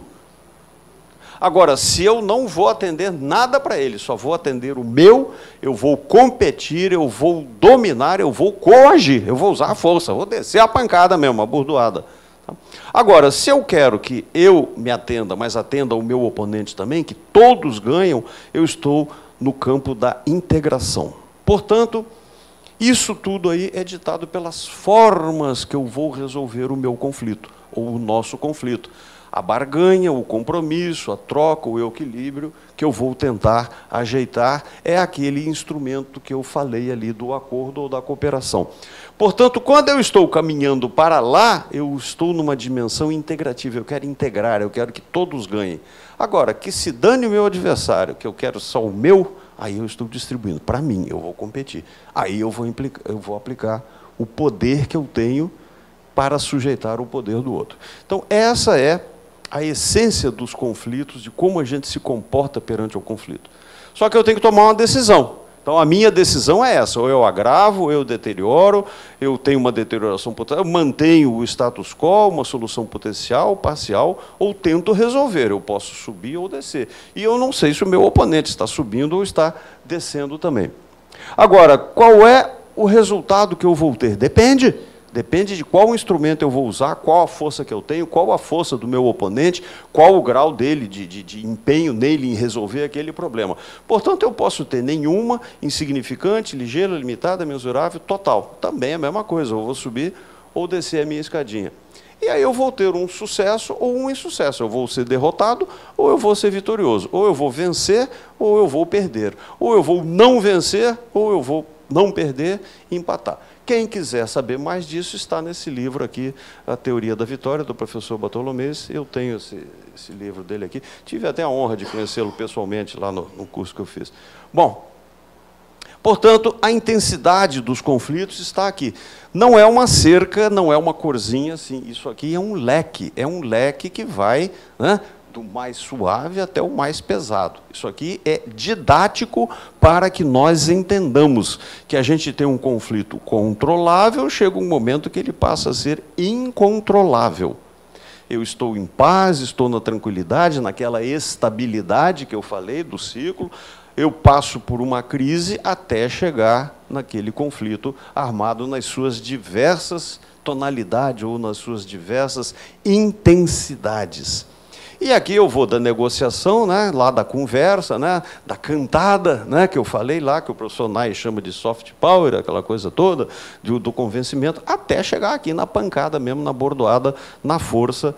Agora, se eu não vou atender nada para ele, só vou atender o meu, eu vou competir, eu vou dominar, eu vou coagir, eu vou usar a força, vou descer a pancada mesmo, a bordoada. Agora, se eu quero que eu me atenda, mas atenda o meu oponente também, que todos ganham, eu estou no campo da integração. Portanto, isso tudo aí é ditado pelas formas que eu vou resolver o meu conflito, ou o nosso conflito. A barganha, o compromisso, a troca, o equilíbrio, que eu vou tentar ajeitar, é aquele instrumento que eu falei ali do acordo ou da cooperação. Portanto, quando eu estou caminhando para lá, eu estou numa dimensão integrativa, eu quero integrar, eu quero que todos ganhem. Agora, que se dane o meu adversário, que eu quero só o meu, aí eu estou distribuindo. Para mim, eu vou competir. Aí eu vou aplicar o poder que eu tenho para sujeitar o poder do outro. Então, essa é a essência dos conflitos, de como a gente se comporta perante o conflito. Só que eu tenho que tomar uma decisão. Então, a minha decisão é essa: ou eu agravo, ou eu deterioro, eu tenho uma deterioração potencial, eu mantenho o status quo, uma solução potencial, parcial, ou tento resolver. Eu posso subir ou descer. E eu não sei se o meu oponente está subindo ou está descendo também. Agora, qual é o resultado que eu vou ter? Depende. Depende de qual instrumento eu vou usar, qual a força que eu tenho, qual a força do meu oponente, qual o grau dele de empenho nele em resolver aquele problema. Portanto, eu posso ter nenhuma, insignificante, ligeira, limitada, mensurável, total. Também é a mesma coisa, eu vou subir ou descer a minha escadinha. E aí eu vou ter um sucesso ou um insucesso. Eu vou ser derrotado ou eu vou ser vitorioso. Ou eu vou vencer ou eu vou perder. Ou eu vou não vencer ou eu vou não perder e empatar. Quem quiser saber mais disso, está nesse livro aqui, A Teoria da Vitória, do professor Bartolomês. Eu tenho esse livro dele aqui. Tive até a honra de conhecê-lo pessoalmente lá no curso que eu fiz. Bom, portanto, a intensidade dos conflitos está aqui. Não é uma cerca, não é uma corzinha, assim. Isso aqui é um leque que vai, né, do mais suave até o mais pesado. Isso aqui é didático para que nós entendamos que a gente tem um conflito controlável, chega um momento que ele passa a ser incontrolável. Eu estou em paz, estou na tranquilidade, naquela estabilidade que eu falei do ciclo, eu passo por uma crise até chegar naquele conflito armado nas suas diversas tonalidades ou nas suas diversas intensidades. E aqui eu vou da negociação, né, lá da conversa, né, da cantada, né, que eu falei lá, que o professor Ney chama de soft power, aquela coisa toda, do convencimento, até chegar aqui na pancada mesmo, na bordoada, na força.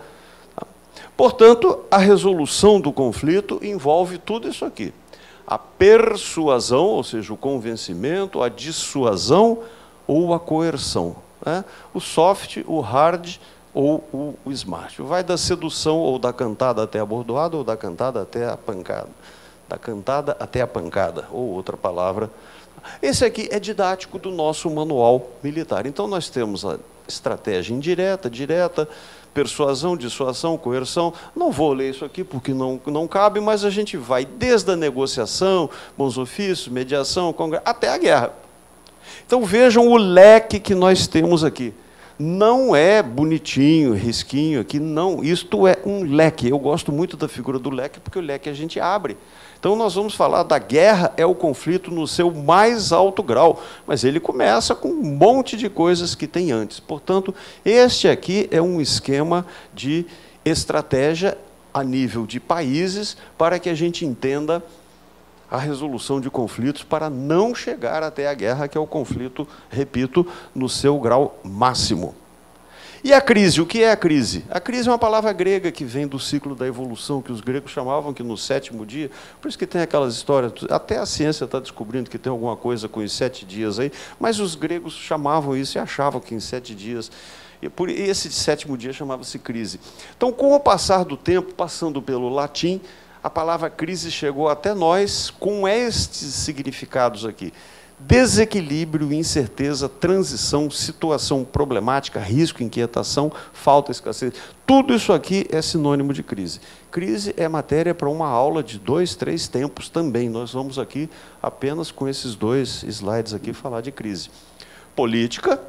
Portanto, a resolução do conflito envolve tudo isso aqui. A persuasão, ou seja, o convencimento, a dissuasão ou a coerção, né? O soft, o hard ou o smart. Vai da sedução ou da cantada até a bordoada, ou da cantada até a pancada. Da cantada até a pancada, ou outra palavra. Esse aqui é didático do nosso manual militar. Então, nós temos a estratégia indireta, direta, persuasão, dissuasão, coerção. Não vou ler isso aqui porque não cabe, mas a gente vai desde a negociação, bons ofícios, mediação, até a guerra. Então, vejam o leque que nós temos aqui. Não é bonitinho, risquinho aqui, não. Isto é um leque. Eu gosto muito da figura do leque, porque o leque a gente abre. Então, nós vamos falar da guerra, é o conflito no seu mais alto grau, mas ele começa com um monte de coisas que tem antes. Portanto, este aqui é um esquema de estratégia a nível de países para que a gente entenda a resolução de conflitos para não chegar até a guerra, que é o conflito, repito, no seu grau máximo. E a crise? O que é a crise? A crise é uma palavra grega que vem do ciclo da evolução, que os gregos chamavam que no 7º dia, por isso que tem aquelas histórias, até a ciência está descobrindo que tem alguma coisa com os 7 dias aí, mas os gregos chamavam isso e achavam que em 7 dias, e por esse 7º dia chamava-se crise. Então, com o passar do tempo, passando pelo latim, a palavra crise chegou até nós com estes significados aqui: desequilíbrio, incerteza, transição, situação problemática, risco, inquietação, falta, escassez. Tudo isso aqui é sinônimo de crise. Crise é matéria para uma aula de 2, 3 tempos também. Nós vamos aqui, apenas com esses 2 slides aqui, falar de crise. Política,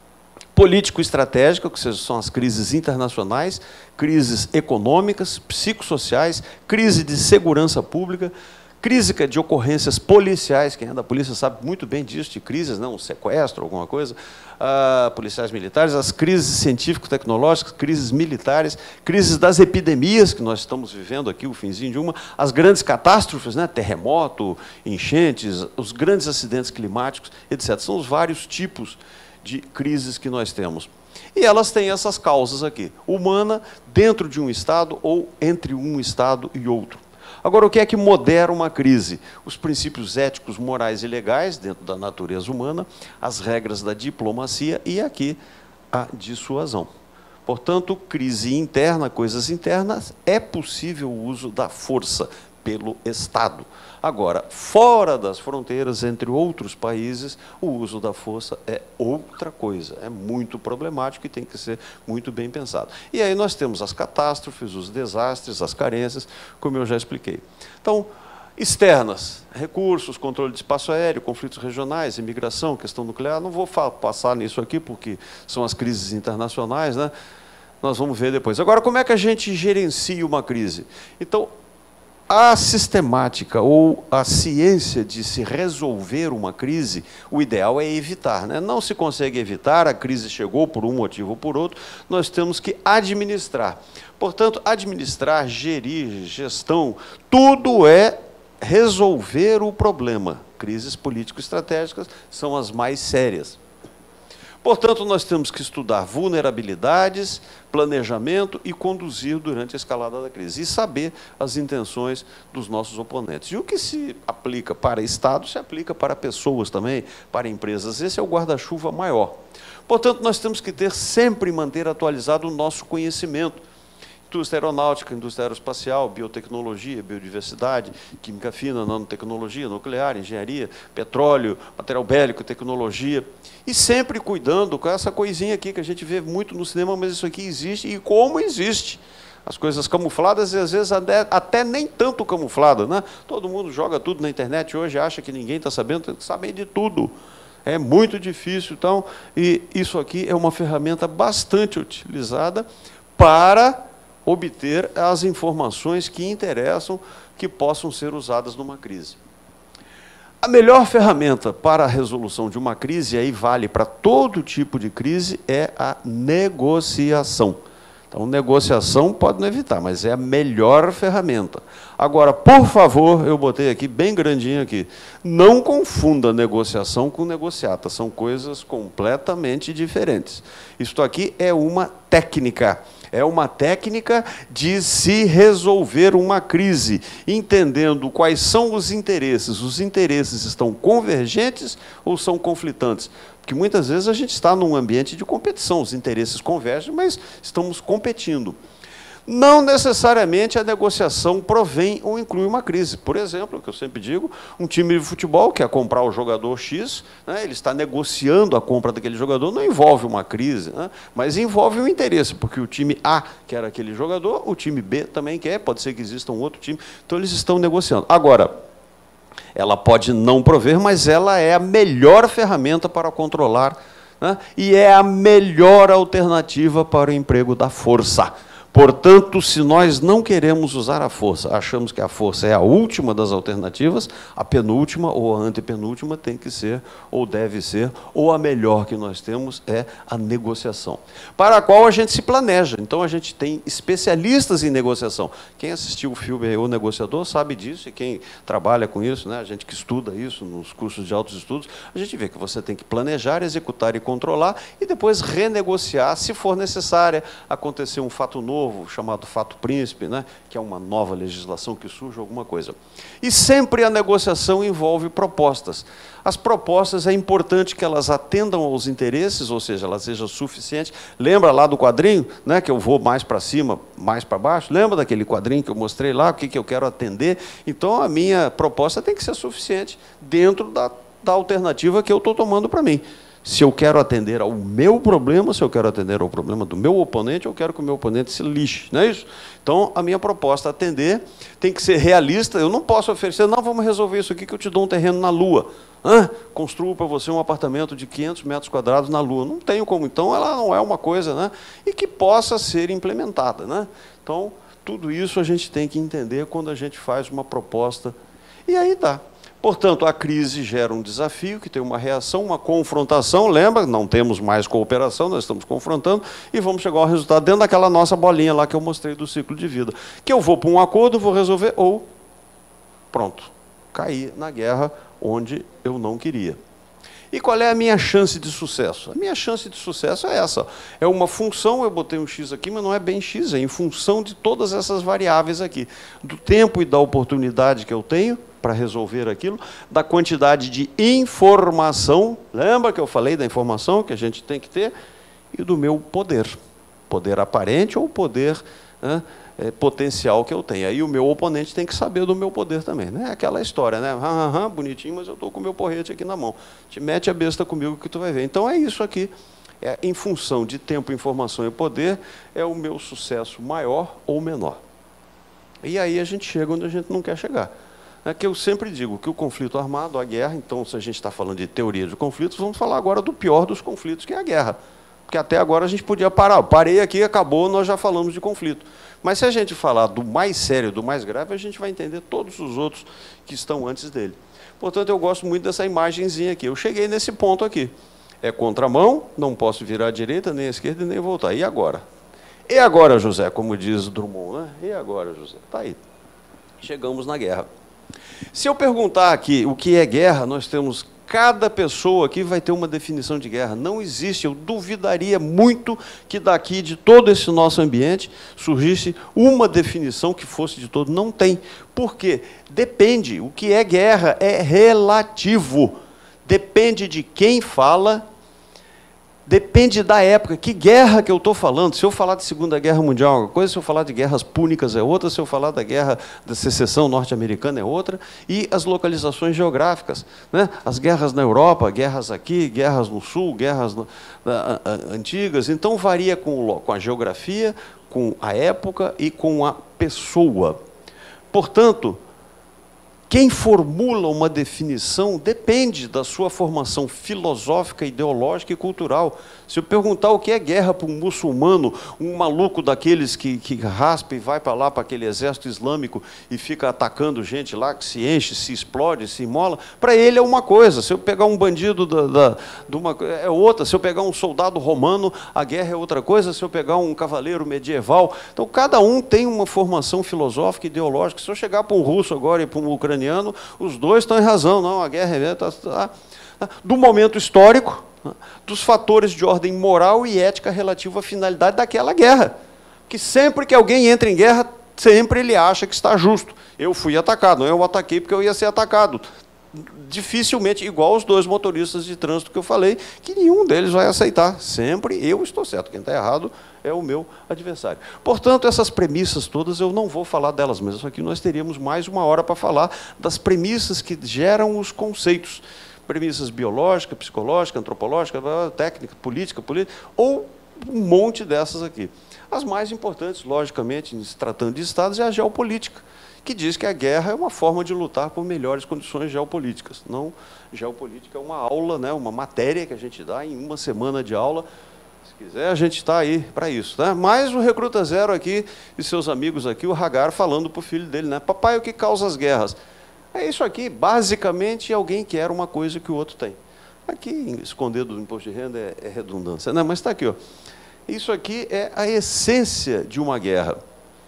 político-estratégica, que são as crises internacionais, crises econômicas, psicossociais, crise de segurança pública, crise de ocorrências policiais, quem é da polícia sabe muito bem disso, de crises, não, um sequestro, alguma coisa, policiais militares, as crises científico-tecnológicas, crises militares, crises das epidemias, que nós estamos vivendo aqui, o finzinho de uma, as grandes catástrofes, né, terremoto, enchentes, os grandes acidentes climáticos, etc. São os vários tipos de crises que nós temos. E elas têm essas causas aqui, humana, dentro de um Estado ou entre um Estado e outro. Agora, o que é que modera uma crise? Os princípios éticos, morais e legais, dentro da natureza humana, as regras da diplomacia e aqui a dissuasão. Portanto, crise interna, coisas internas, é possível o uso da força, pelo Estado. Agora, fora das fronteiras, entre outros países, o uso da força é outra coisa, é muito problemático e tem que ser muito bem pensado. E aí nós temos as catástrofes, os desastres, as carências, como eu já expliquei. Então, externas, recursos, controle de espaço aéreo, conflitos regionais, imigração, questão nuclear, não vou passar nisso aqui, porque são as crises internacionais, né? Nós vamos ver depois. Agora, como é que a gente gerencia uma crise? Então, a sistemática ou a ciência de se resolver uma crise, o ideal é evitar, né? Não se consegue evitar, a crise chegou por um motivo ou por outro, nós temos que administrar. Portanto, administrar, gerir, gestão, tudo é resolver o problema. Crises político-estratégicas são as mais sérias. Portanto, nós temos que estudar vulnerabilidades, planejamento e conduzir durante a escalada da crise. E saber as intenções dos nossos oponentes. E o que se aplica para Estado, se aplica para pessoas também, para empresas. Esse é o guarda-chuva maior. Portanto, nós temos que sempre manter atualizado o nosso conhecimento. Indústria aeronáutica, indústria aeroespacial, biotecnologia, biodiversidade, química fina, nanotecnologia, nuclear, engenharia, petróleo, material bélico, tecnologia. E sempre cuidando com essa coisinha aqui que a gente vê muito no cinema, mas isso aqui existe e como existe. As coisas camufladas e às vezes até nem tanto camufladas, né? Todo mundo joga tudo na internet hoje, acha que ninguém está sabendo, tem que saber de tudo. É muito difícil, então, e isso aqui é uma ferramenta bastante utilizada para obter as informações que interessam, que possam ser usadas numa crise. A melhor ferramenta para a resolução de uma crise, e aí vale para todo tipo de crise, é a negociação. Então, negociação pode não evitar, mas é a melhor ferramenta. Agora, por favor, eu botei aqui, bem grandinho aqui, não confunda negociação com negociata, são coisas completamente diferentes. Isto aqui é uma técnica. É uma técnica de se resolver uma crise, entendendo quais são os interesses. Os interesses estão convergentes ou são conflitantes? Porque muitas vezes a gente está num ambiente de competição, os interesses convergem, mas estamos competindo. Não necessariamente a negociação provém ou inclui uma crise. Por exemplo, o que eu sempre digo, um time de futebol quer comprar o jogador X, né, ele está negociando a compra daquele jogador, não envolve uma crise, né, mas envolve um interesse, porque o time A quer aquele jogador, o time B também quer, pode ser que exista um outro time, então eles estão negociando. Agora, ela pode não prover, mas ela é a melhor ferramenta para controlar, né, e é a melhor alternativa para o emprego da força. Portanto, se nós não queremos usar a força, achamos que a força é a última das alternativas, a penúltima ou a antepenúltima tem que ser, ou deve ser, ou a melhor que nós temos é a negociação, para a qual a gente se planeja. Então, a gente tem especialistas em negociação. Quem assistiu o filme O Negociador sabe disso, e quem trabalha com isso, né, a gente que estuda isso nos cursos de altos estudos, a gente vê que você tem que planejar, executar e controlar, e depois renegociar, se for necessário, acontecer um fato novo, chamado fato príncipe, né, que é uma nova legislação que surge, alguma coisa. E sempre a negociação envolve propostas. As propostas é importante que elas atendam aos interesses, ou seja, elas sejam suficientes. Lembra lá do quadrinho, né, que eu vou mais para cima, mais para baixo? Lembra daquele quadrinho que eu mostrei lá, o que eu quero atender? Então, a minha proposta tem que ser suficiente dentro da alternativa que eu estou tomando para mim. Se eu quero atender ao meu problema, se eu quero atender ao problema do meu oponente, eu quero que o meu oponente se lixe, não é isso? Então, a minha proposta a atender tem que ser realista. Eu não posso oferecer, não, vamos resolver isso aqui que eu te dou um terreno na Lua. Construo para você um apartamento de 500 metros quadrados na Lua. Não tenho como. Então, ela não é uma coisa, né, e que possa ser implementada, né? Então, tudo isso a gente tem que entender quando a gente faz uma proposta. E aí dá. Portanto, a crise gera um desafio, que tem uma reação, uma confrontação. Lembra, não temos mais cooperação, nós estamos confrontando, e vamos chegar ao resultado dentro daquela nossa bolinha lá que eu mostrei do ciclo de vida. Que eu vou para um acordo, vou resolver, ou, pronto, cair na guerra onde eu não queria. E qual é a minha chance de sucesso? A minha chance de sucesso é essa. É uma função, eu botei um X aqui, mas não é bem X, é em função de todas essas variáveis aqui. Do tempo e da oportunidade que eu tenho para resolver aquilo, da quantidade de informação, lembra que eu falei da informação que a gente tem que ter, e do meu poder. Poder aparente ou poder, né, potencial que eu tenho. Aí o meu oponente tem que saber do meu poder também. Né? Aquela história, né? Bonitinho, mas eu estou com o meu porrete aqui na mão. Te mete a besta comigo que tu vai ver. Então é isso aqui. Em função de tempo, informação e poder, é o meu sucesso maior ou menor. E aí a gente chega onde a gente não quer chegar. É que eu sempre digo que o conflito armado, a guerra, então se a gente está falando de teoria de conflitos, vamos falar agora do pior dos conflitos, que é a guerra. Porque até agora a gente podia parar. Eu parei aqui, acabou, nós já falamos de conflito. Mas se a gente falar do mais sério, do mais grave, a gente vai entender todos os outros que estão antes dele. Portanto, eu gosto muito dessa imagenzinha aqui. Eu cheguei nesse ponto aqui. É contramão, não posso virar à direita, nem à esquerda, nem voltar. E agora? E agora, José, como diz Drummond, né? E agora, José? Está aí. Chegamos na guerra. Se eu perguntar aqui o que é guerra, nós temos... Cada pessoa aqui vai ter uma definição de guerra. Não existe, eu duvidaria muito que daqui de todo esse nosso ambiente surgisse uma definição que fosse de todo. Não tem. Por quê? Depende. O que é guerra é relativo. Depende de quem fala, depende da época. Que guerra que eu estou falando? Se eu falar de Segunda Guerra Mundial é uma coisa, se eu falar de guerras púnicas é outra, se eu falar da guerra da secessão norte-americana é outra, e as localizações geográficas. Né? As guerras na Europa, guerras aqui, guerras no Sul, guerras antigas. Então, varia com a geografia, com a época e com a pessoa. Portanto, quem formula uma definição depende da sua formação filosófica, ideológica e cultural. Se eu perguntar o que é guerra para um muçulmano, um maluco daqueles que raspa e vai para lá, para aquele exército islâmico e fica atacando gente lá, que se enche, se explode, se imola, para ele é uma coisa. Se eu pegar um bandido é outra. Se eu pegar um soldado romano, a guerra é outra coisa. Se eu pegar um cavaleiro medieval... Então, cada um tem uma formação filosófica e ideológica. Se eu chegar para um russo agora e para um ucraniano, os dois estão em razão. Não, a guerra é... Do momento histórico, dos fatores de ordem moral e ética relativo à finalidade daquela guerra. Que sempre que alguém entra em guerra, sempre ele acha que está justo. Eu fui atacado, não eu ataquei porque eu ia ser atacado. Dificilmente, igual os dois motoristas de trânsito que eu falei, que nenhum deles vai aceitar. Sempre eu estou certo, quem está errado é o meu adversário. Portanto, essas premissas todas, eu não vou falar delas, mas isso aqui nós teríamos mais uma hora para falar das premissas que geram os conceitos. Premissas biológicas, psicológicas, antropológicas, técnica, política, ou um monte dessas aqui. As mais importantes, logicamente, se tratando de estados, é a geopolítica, que diz que a guerra é uma forma de lutar por melhores condições geopolíticas. Não, geopolítica é uma aula, né, uma matéria que a gente dá em uma semana de aula. Se quiser, a gente está aí para isso. Né? Mais o Recruta Zero aqui e seus amigos aqui, o Hagar, falando para o filho dele, né? Papai, o que causa as guerras? É isso aqui, basicamente, alguém quer uma coisa que o outro tem. Aqui, esconder do imposto de renda é redundância, né? Mas está aqui, ó. Isso aqui é a essência de uma guerra.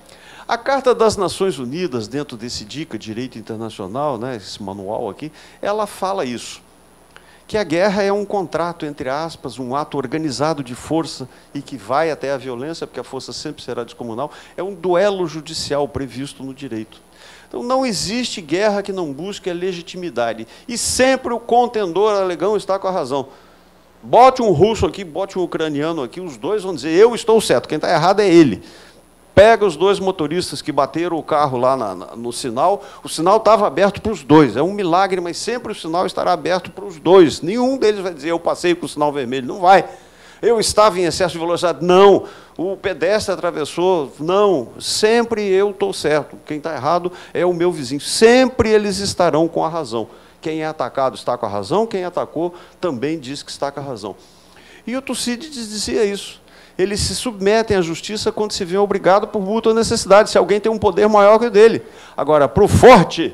A Carta das Nações Unidas, dentro desse DICA, Direito Internacional, né, esse manual aqui, ela fala isso, que a guerra é um contrato, entre aspas, um ato organizado de força e que vai até a violência, porque a força sempre será descomunal, é um duelo judicial previsto no direito. Então, não existe guerra que não busque a legitimidade. E sempre o contendor alegão está com a razão. Bote um russo aqui, bote um ucraniano aqui, os dois vão dizer, eu estou certo, quem está errado é ele. Pega os dois motoristas que bateram o carro lá no sinal, o sinal estava aberto para os dois. É um milagre, mas sempre o sinal estará aberto para os dois. Nenhum deles vai dizer, eu passei com o sinal vermelho. Não vai. Eu estava em excesso de velocidade. Não. O pedestre atravessou. Não. Sempre eu estou certo. Quem está errado é o meu vizinho. Sempre eles estarão com a razão. Quem é atacado está com a razão, quem atacou também diz que está com a razão. E o Tucídides dizia isso. Eles se submetem à justiça quando se vêem obrigados por mútua necessidade, se alguém tem um poder maior que o dele. Agora, para o forte,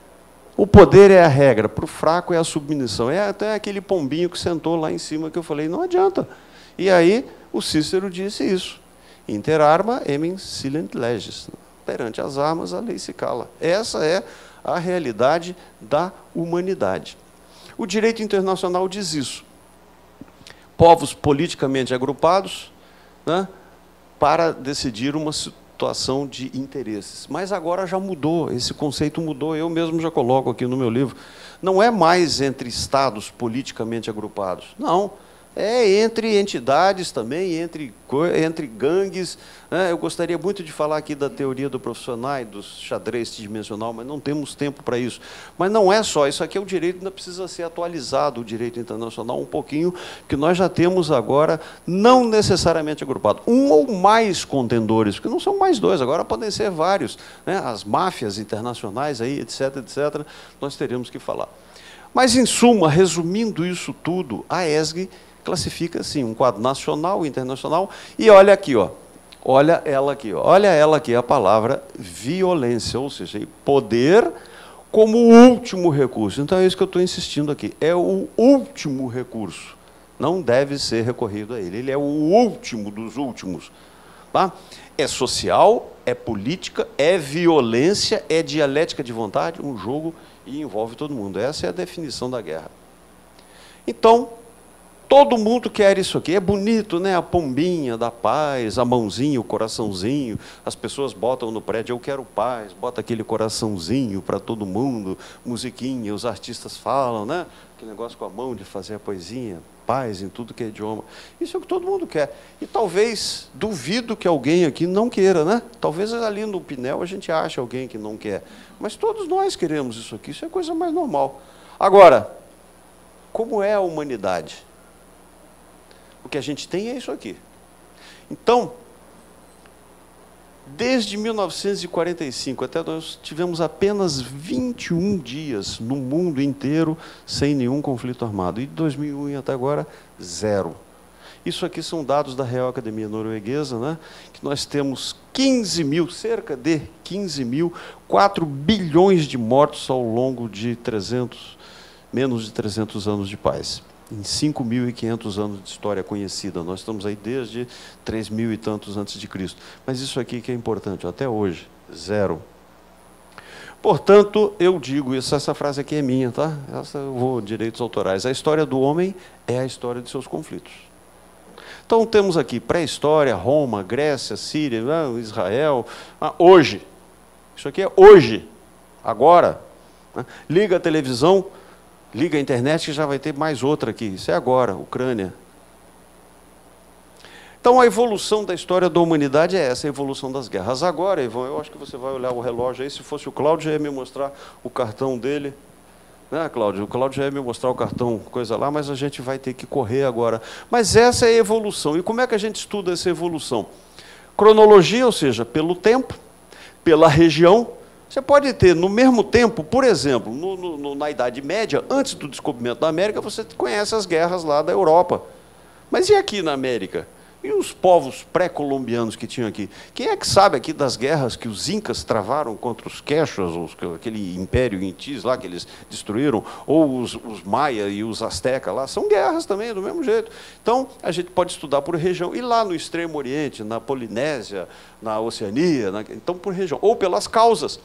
o poder é a regra, para o fraco é a submissão. É até aquele pombinho que sentou lá em cima que eu falei, não adianta. E aí o Cícero disse isso. Inter arma emen silent leges. Perante as armas, a lei se cala. Essa é a realidade da humanidade. O direito internacional diz isso. Povos politicamente agrupados, né, para decidir uma situação de interesses. Mas agora já mudou, esse conceito mudou, eu mesmo já coloco aqui no meu livro. Não é mais entre estados politicamente agrupados. Não. É entre entidades também, entre gangues. Né? Eu gostaria muito de falar aqui da teoria do profissional, do xadrez tridimensional, mas não temos tempo para isso. Mas não é só, isso aqui é o direito, ainda precisa ser atualizado, o direito internacional, um pouquinho, que nós já temos agora, não necessariamente agrupado, um ou mais contendores, porque não são mais dois, agora podem ser vários. Né? As máfias internacionais, aí, etc., etc., nós teríamos que falar. Mas, em suma, resumindo isso tudo, a ESG classifica assim, um quadro nacional, internacional, e olha aqui, ó, olha ela aqui, a palavra violência, ou seja, poder como último recurso. Então é isso que eu estou insistindo aqui, é o último recurso, não deve ser recorrido a ele é o último dos últimos. Tá? É social, é política, é violência, é dialética de vontade, um jogo e envolve todo mundo. Essa é a definição da guerra. Então, todo mundo quer isso aqui. É bonito, né? A pombinha da paz, a mãozinha, o coraçãozinho. As pessoas botam no prédio, eu quero paz, bota aquele coraçãozinho para todo mundo, musiquinha, os artistas falam, né? Aquele negócio com a mão de fazer a poesia, paz em tudo que é idioma. Isso é o que todo mundo quer. E talvez, duvido que alguém aqui não queira, né? Talvez ali no Pinel a gente ache alguém que não quer. Mas todos nós queremos isso aqui, isso é coisa mais normal. Agora, como é a humanidade? O que a gente tem é isso aqui. Então, desde 1945 até nós tivemos apenas 21 dias no mundo inteiro sem nenhum conflito armado. E de 2001 até agora, 0. Isso aqui são dados da Real Academia Norueguesa, né? Que nós temos 15 mil, cerca de 15 mil, 4 bilhões de mortos ao longo de menos de 300 anos de paz. Em 5.500 anos de história conhecida. Nós estamos aí desde 3.000 e tantos antes de Cristo. Mas isso aqui que é importante, até hoje, 0. Portanto, eu digo isso, essa frase aqui é minha, tá? Essa eu vou, direitos autorais. A história do homem é a história de seus conflitos. Então temos aqui pré-história, Roma, Grécia, Síria, Israel, hoje. Isso aqui é hoje, agora. Liga a televisão, liga a internet que já vai ter mais outra aqui. Isso é agora, Ucrânia. Então, a evolução da história da humanidade é essa, a evolução das guerras. Agora, Ivan, eu acho que você vai olhar o relógio aí. Se fosse o Cláudio, já ia me mostrar o cartão dele. Né, Cláudio? O Cláudio já ia me mostrar o cartão, coisa lá, mas a gente vai ter que correr agora. Mas essa é a evolução. E como é que a gente estuda essa evolução? Cronologia, ou seja, pelo tempo, pela região. Você pode ter, no mesmo tempo, por exemplo, na Idade Média, antes do descobrimento da América, você conhece as guerras lá da Europa. Mas e aqui na América? E os povos pré-colombianos que tinham aqui? Quem é que sabe aqui das guerras que os incas travaram contra os quechas, aquele império intis lá que eles destruíram, ou os maia e os astecas lá? São guerras também, do mesmo jeito. Então, a gente pode estudar por região. E lá no Extremo Oriente, na Polinésia, na Oceania, então por região. Ou pelas causas.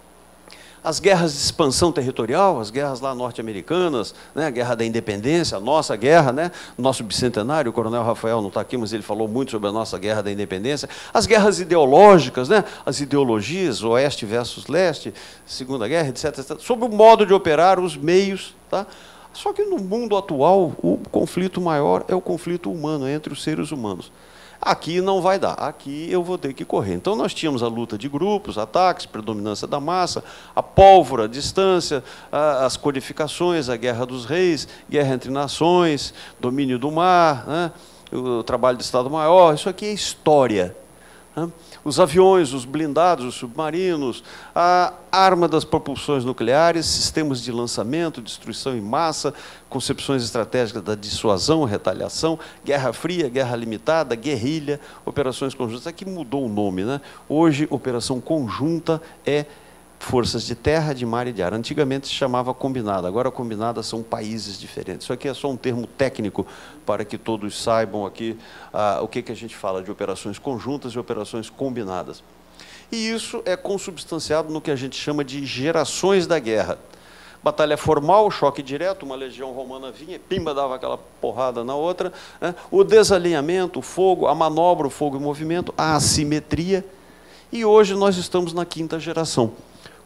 As guerras de expansão territorial, as guerras lá norte-americanas, né, a guerra da independência, a nossa guerra, né, nosso bicentenário, o coronel Rafael não está aqui, mas ele falou muito sobre a nossa guerra da independência. As guerras ideológicas, né, as ideologias, oeste versus leste, Segunda Guerra, etc., etc., sobre o modo de operar, os meios. Tá? Só que no mundo atual, o conflito maior é o conflito humano, entre os seres humanos. Aqui não vai dar, aqui eu vou ter que correr. Então nós tínhamos a luta de grupos, ataques, predominância da massa, a pólvora, a distância, as codificações, a guerra dos reis, guerra entre nações, domínio do mar, né, o trabalho de Estado-Maior, isso aqui é história. Né? Os aviões, os blindados, os submarinos, a arma das propulsões nucleares, sistemas de lançamento, destruição em massa, concepções estratégicas da dissuasão, retaliação, guerra fria, guerra limitada, guerrilha, operações conjuntas. Aqui mudou o nome, né? Hoje, operação conjunta é forças de terra, de mar e de ar. Antigamente se chamava combinada, agora combinada são países diferentes. Isso aqui é só um termo técnico para que todos saibam aqui o que a gente fala de operações conjuntas e operações combinadas. E isso é consubstanciado no que a gente chama de gerações da guerra. Batalha formal, choque direto, uma legião romana vinha, pimba, dava aquela porrada na outra, né? O desalinhamento, o fogo, a manobra, o fogo em movimento, a assimetria. E hoje nós estamos na 5ª geração.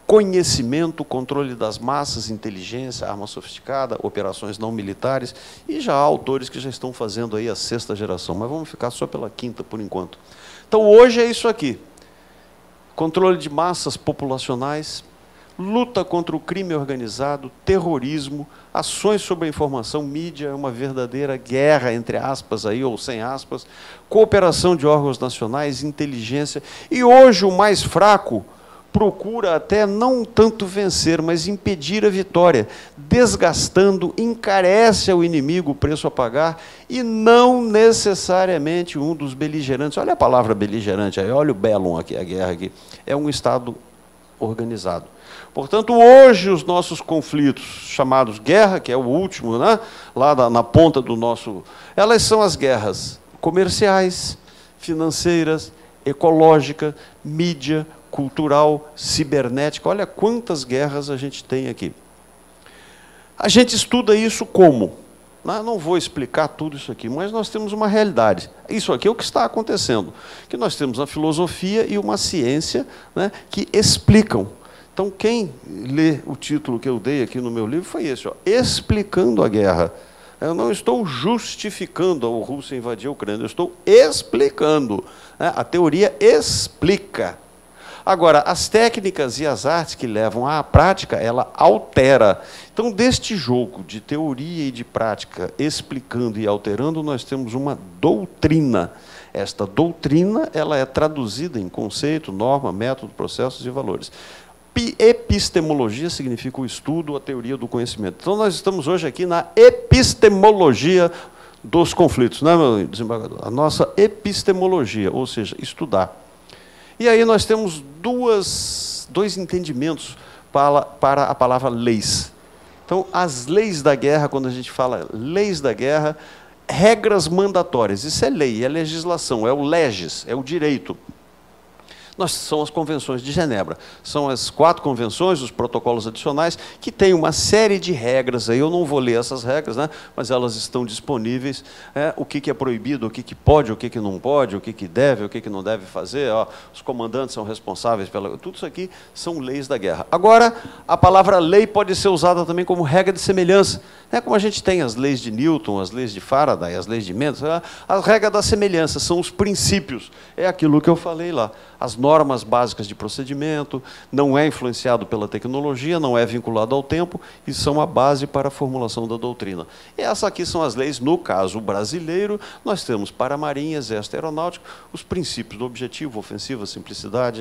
conhecimento, controle das massas, inteligência, arma sofisticada, operações não militares, e já há autores que já estão fazendo aí a 6ª geração, mas vamos ficar só pela 5ª por enquanto. Então, hoje é isso aqui. Controle de massas populacionais, luta contra o crime organizado, terrorismo, ações sobre a informação, mídia, é uma verdadeira guerra, entre aspas, aí, ou sem aspas, cooperação de órgãos nacionais, inteligência, e hoje o mais fraco procura até não tanto vencer, mas impedir a vitória, desgastando, encarece ao inimigo o preço a pagar, e não necessariamente um dos beligerantes. Olha a palavra beligerante aí, olha o bellum aqui, a guerra aqui. É um Estado organizado. Portanto, hoje os nossos conflitos, chamados guerra, que é o último, né, lá na ponta do nosso... Elas são as guerras comerciais, financeiras, ecológica, mídia, cultural, cibernética. Olha quantas guerras a gente tem aqui. A gente estuda isso como? Não vou explicar tudo isso aqui, mas nós temos uma realidade. Isso aqui é o que está acontecendo. Que nós temos a filosofia e uma ciência, né, que explicam. Então, quem lê o título que eu dei aqui no meu livro foi esse, ó, Explicando a Guerra. Eu não estou justificando a Rússia invadir a Ucrânia, eu estou explicando. Né? A teoria explica. Agora, as técnicas e as artes que levam à prática, ela altera. Então, deste jogo de teoria e de prática, explicando e alterando, nós temos uma doutrina. Esta doutrina, ela é traduzida em conceito, norma, método, processos e valores. Epistemologia significa o estudo, a teoria do conhecimento. Então, nós estamos hoje aqui na epistemologia dos conflitos, não é, meu desembargador? A nossa epistemologia, ou seja, estudar. E aí nós temos dois entendimentos para a palavra leis. Então, as leis da guerra, quando a gente fala leis da guerra, regras mandatórias. Isso é lei, é legislação, é o leges, é o direito. São as convenções de Genebra. São as 4 convenções, os protocolos adicionais, que têm uma série de regras. Aí eu não vou ler essas regras, né, mas elas estão disponíveis. O que é proibido, o que pode, o que não pode, o que deve, o que não deve fazer. Os comandantes são responsáveis pela... Tudo isso aqui são leis da guerra. Agora, a palavra lei pode ser usada também como regra de semelhança. Como a gente tem as leis de Newton, as leis de Faraday, as leis de Mendes, a regra da semelhança são os princípios. É aquilo que eu falei lá. As normas básicas de procedimento, não é influenciado pela tecnologia, não é vinculado ao tempo, e são a base para a formulação da doutrina. E essas aqui são as leis, no caso brasileiro, nós temos para a Marinha, Exército e Aeronáutica, os princípios do objetivo, ofensiva, simplicidade.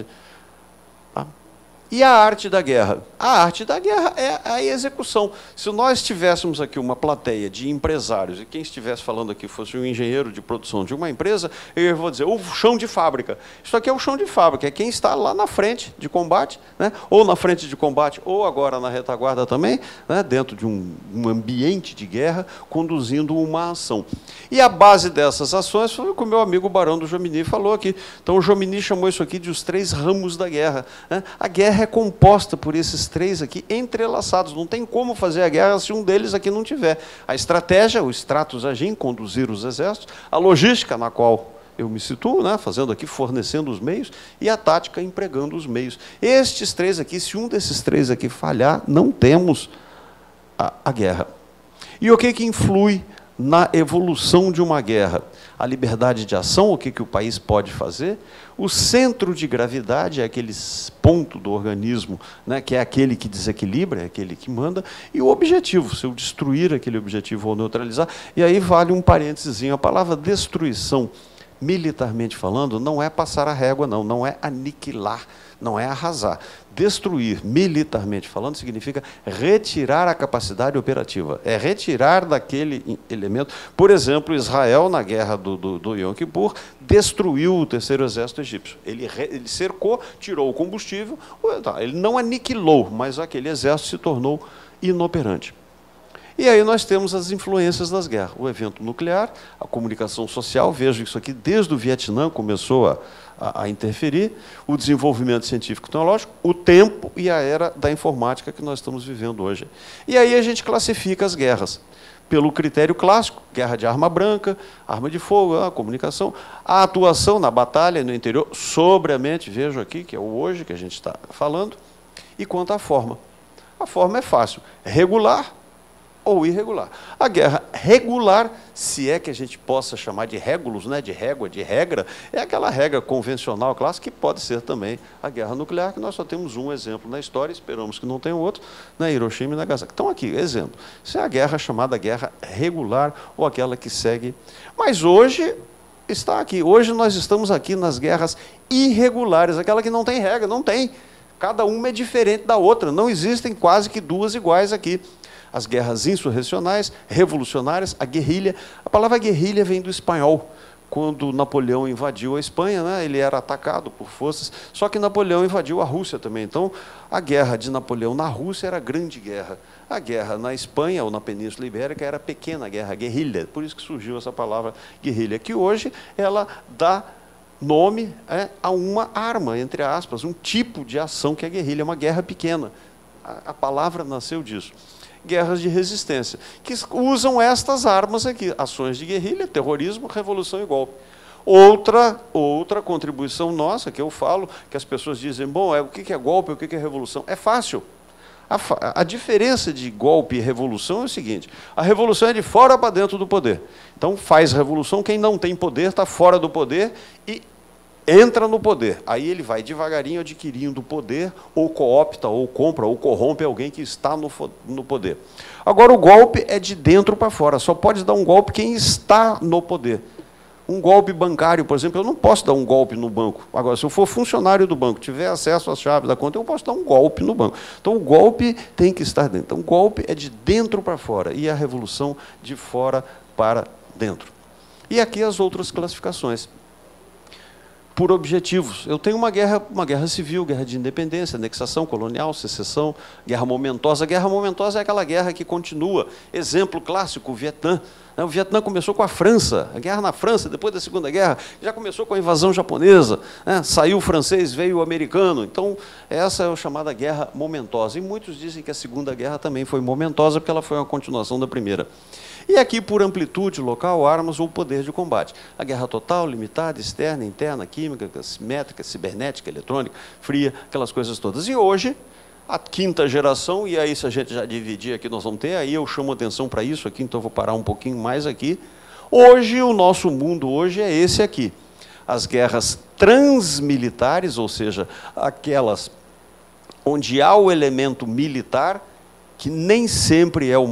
E a arte da guerra? A arte da guerra é a execução. Se nós tivéssemos aqui uma plateia de empresários, e quem estivesse falando aqui fosse um engenheiro de produção de uma empresa, eu vou dizer, o chão de fábrica. Isso aqui é o chão de fábrica, é quem está lá na frente de combate, né? Ou na frente de combate, ou agora na retaguarda também, né? Dentro de um ambiente de guerra, conduzindo uma ação. E a base dessas ações foi o que o meu amigo Barão do Jomini falou aqui. Então, o Jomini chamou isso aqui de os 3 ramos da guerra. Né? A guerra é composta por esses 3 aqui entrelaçados. Não tem como fazer a guerra se um deles aqui não tiver. A estratégia, o stratus agim, conduzir os exércitos, a logística, na qual eu me situo, né, fazendo aqui, fornecendo os meios, e a tática, empregando os meios. Estes 3 aqui, se um desses 3 aqui falhar, não temos a guerra. E o que influi na evolução de uma guerra? A liberdade de ação, o que o país pode fazer. O centro de gravidade é aquele ponto do organismo, né, que é aquele que desequilibra, é aquele que manda, e o objetivo, se eu destruir aquele objetivo ou neutralizar. E aí vale um parênteses, a palavra destruição, militarmente falando, não é passar a régua, não é aniquilar, não é arrasar. Destruir, militarmente falando, significa retirar a capacidade operativa. É retirar daquele elemento. Por exemplo, Israel, na guerra do Yom Kippur, destruiu o 3º exército egípcio. Ele cercou, tirou o combustível, ele não aniquilou, mas aquele exército se tornou inoperante. E aí nós temos as influências das guerras. O evento nuclear, a comunicação social, vejo isso aqui desde o Vietnã começou a interferir, o desenvolvimento científico e tecnológico, o tempo e a era da informática que nós estamos vivendo hoje. E aí a gente classifica as guerras pelo critério clássico, guerra de arma branca, arma de fogo, a comunicação, a atuação na batalha no interior, sobriamente, vejo aqui, que é o hoje que a gente está falando, E quanto à forma? A forma é fácil, regular ou irregular. A guerra regular, se é que a gente possa chamar de régulos, né, de régua, de regra, é aquela regra convencional, clássica, que pode ser também a guerra nuclear, que nós só temos um exemplo na história, esperamos que não tenha outro, na Hiroshima e Nagasaki. Então aqui, exemplo, isso é a guerra chamada guerra regular, ou aquela que segue. Mas hoje está aqui, hoje nós estamos aqui nas guerras irregulares, aquela que não tem regra, não tem. Cada uma é diferente da outra, não existem quase que duas iguais aqui. As guerras insurrecionais, revolucionárias, a guerrilha. A palavra guerrilha vem do espanhol. Quando Napoleão invadiu a Espanha, né, ele era atacado por forças, só que Napoleão invadiu a Rússia também. Então, a guerra de Napoleão na Rússia era a grande guerra. A guerra na Espanha, ou na Península Ibérica, era a pequena guerra, a guerrilha. Por isso que surgiu essa palavra guerrilha, que hoje ela dá nome a uma arma, entre aspas, um tipo de ação que é a guerrilha, uma guerra pequena. A palavra nasceu disso. Guerras de resistência, que usam estas armas aqui, ações de guerrilha, terrorismo, revolução e golpe. Outra contribuição nossa, que eu falo, que as pessoas dizem, bom, o que é golpe, o que é revolução? É fácil. A diferença de golpe e revolução é o seguinte, a revolução é de fora para dentro do poder. Então, faz revolução, quem não tem poder está fora do poder e entra no poder. Aí ele vai devagarinho adquirindo poder, ou coopta, ou compra, ou corrompe alguém que está no poder. Agora, o golpe é de dentro para fora, só pode dar um golpe quem está no poder. Um golpe bancário, por exemplo, eu não posso dar um golpe no banco. Agora, se eu for funcionário do banco, tiver acesso às chaves da conta, eu posso dar um golpe no banco. Então, o golpe tem que estar dentro. Então, o golpe é de dentro para fora, e a revolução de fora para dentro. E aqui as outras classificações. Por objetivos. Eu tenho uma guerra civil, guerra de independência, anexação colonial, secessão, guerra momentosa. A guerra momentosa é aquela guerra que continua. Exemplo clássico, o Vietnã. O Vietnã começou com a França, a guerra na França, depois da Segunda Guerra, já começou com a invasão japonesa, né? Saiu o francês, veio o americano. Então, essa é a chamada guerra momentosa. E muitos dizem que a Segunda Guerra também foi momentosa, porque ela foi uma continuação da primeira. E aqui, por amplitude local, armas ou poder de combate. A guerra total, limitada, externa, interna, química, simétrica, cibernética, eletrônica, fria, aquelas coisas todas. E hoje, a quinta geração, e aí se a gente já dividir aqui, nós vamos ter, aí eu chamo atenção para isso aqui, então eu vou parar um pouquinho mais aqui. Hoje, o nosso mundo hoje é esse aqui. As guerras transmilitares, ou seja, aquelas onde há o elemento militar, que nem sempre é o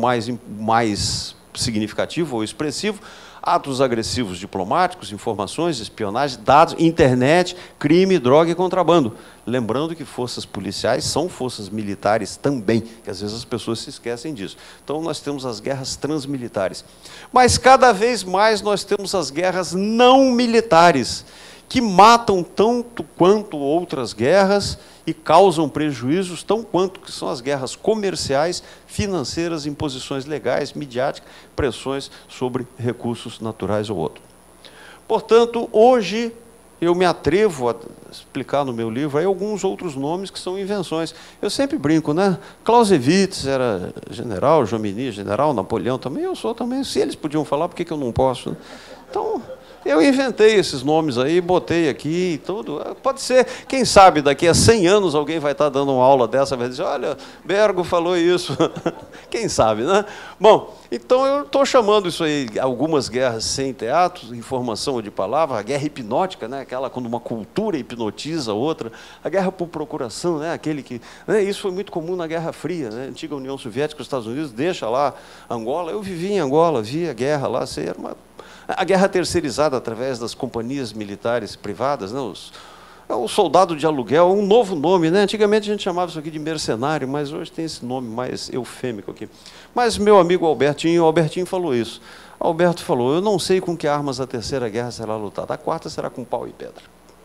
mais significativo ou expressivo, atos agressivos diplomáticos, informações, espionagem, dados, internet, crime, droga e contrabando. Lembrando que forças policiais são forças militares também, que às vezes as pessoas se esquecem disso. Então nós temos as guerras transmilitares. Mas cada vez mais nós temos as guerras não militares, que matam tanto quanto outras guerras e causam prejuízos tão quanto que são as guerras comerciais, financeiras, imposições legais, midiáticas, pressões sobre recursos naturais ou outro. Portanto, hoje eu me atrevo a explicar no meu livro aí alguns outros nomes que são invenções. Eu sempre brinco, né? Clausewitz era general, Jomini, general, Napoleão também, eu sou também. Se eles podiam falar, por que eu não posso? Né? Então, eu inventei esses nomes aí, botei aqui e tudo. Pode ser, quem sabe, daqui a 100 anos alguém vai estar dando uma aula dessa, vai dizer, olha, Bergo falou isso. Quem sabe, né? Bom, então eu estou chamando isso aí, algumas guerras sem teatro, informação de palavra, a guerra hipnótica, né? Aquela quando uma cultura hipnotiza a outra, a guerra por procuração, né? Aquele que, né? Isso foi muito comum na Guerra Fria, né? Antiga União Soviética, os Estados Unidos, deixa lá Angola. Eu vivi em Angola, vi a guerra lá, era uma... A guerra terceirizada através das companhias militares privadas, né? O soldado de aluguel, um novo nome, né? Antigamente a gente chamava isso aqui de mercenário, mas hoje tem esse nome mais eufêmico aqui. Mas meu amigo Albertinho falou isso. Alberto falou, eu não sei com que armas a terceira guerra será lutada, a quarta será com pau e pedra.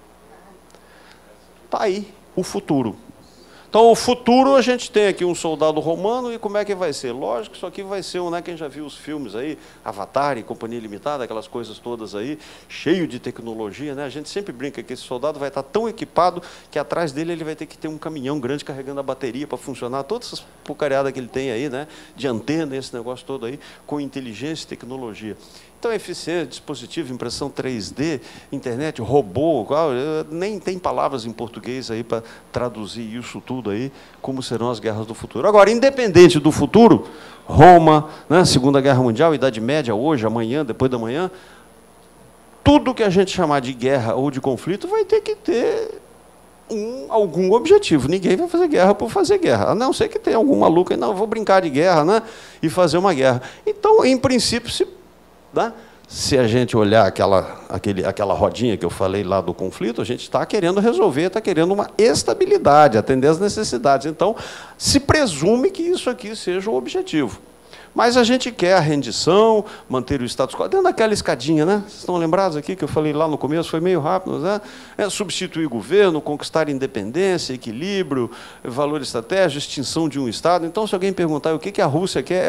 Está aí o futuro. Então, o futuro, a gente tem aqui um soldado romano, e como é que vai ser? Lógico que isso aqui vai ser, né, quem já viu os filmes aí, Avatar e Companhia Limitada, aquelas coisas todas aí, cheio de tecnologia, né? A gente sempre brinca que esse soldado vai estar tão equipado que atrás dele ele vai ter que ter um caminhão grande carregando a bateria para funcionar, todas essas porcariadas que ele tem aí, né, de antena, esse negócio todo aí, com inteligência e tecnologia. Então, eficiência, dispositivo, impressão 3D, internet, robô, nem tem palavras em português aí para traduzir isso tudo aí, como serão as guerras do futuro. Agora, independente do futuro, Roma, né, Segunda Guerra Mundial, Idade Média, hoje, amanhã, depois da manhã, tudo que a gente chamar de guerra ou de conflito vai ter que ter algum objetivo. Ninguém vai fazer guerra por fazer guerra, a não ser que tenha algum maluco aí, não, vou brincar de guerra, né, e fazer uma guerra. Então, em princípio, se a gente olhar aquela rodinha que eu falei lá do conflito, a gente está querendo resolver, está querendo uma estabilidade, atender às necessidades. Então, se presume que isso aqui seja o objetivo. Mas a gente quer a rendição, manter o status quo, dentro daquela escadinha, né? Vocês estão lembrados aqui que eu falei lá no começo, foi meio rápido, né? Substituir governo, conquistar independência, equilíbrio, valor estratégico, extinção de um Estado. Então, se alguém perguntar o que a Rússia quer,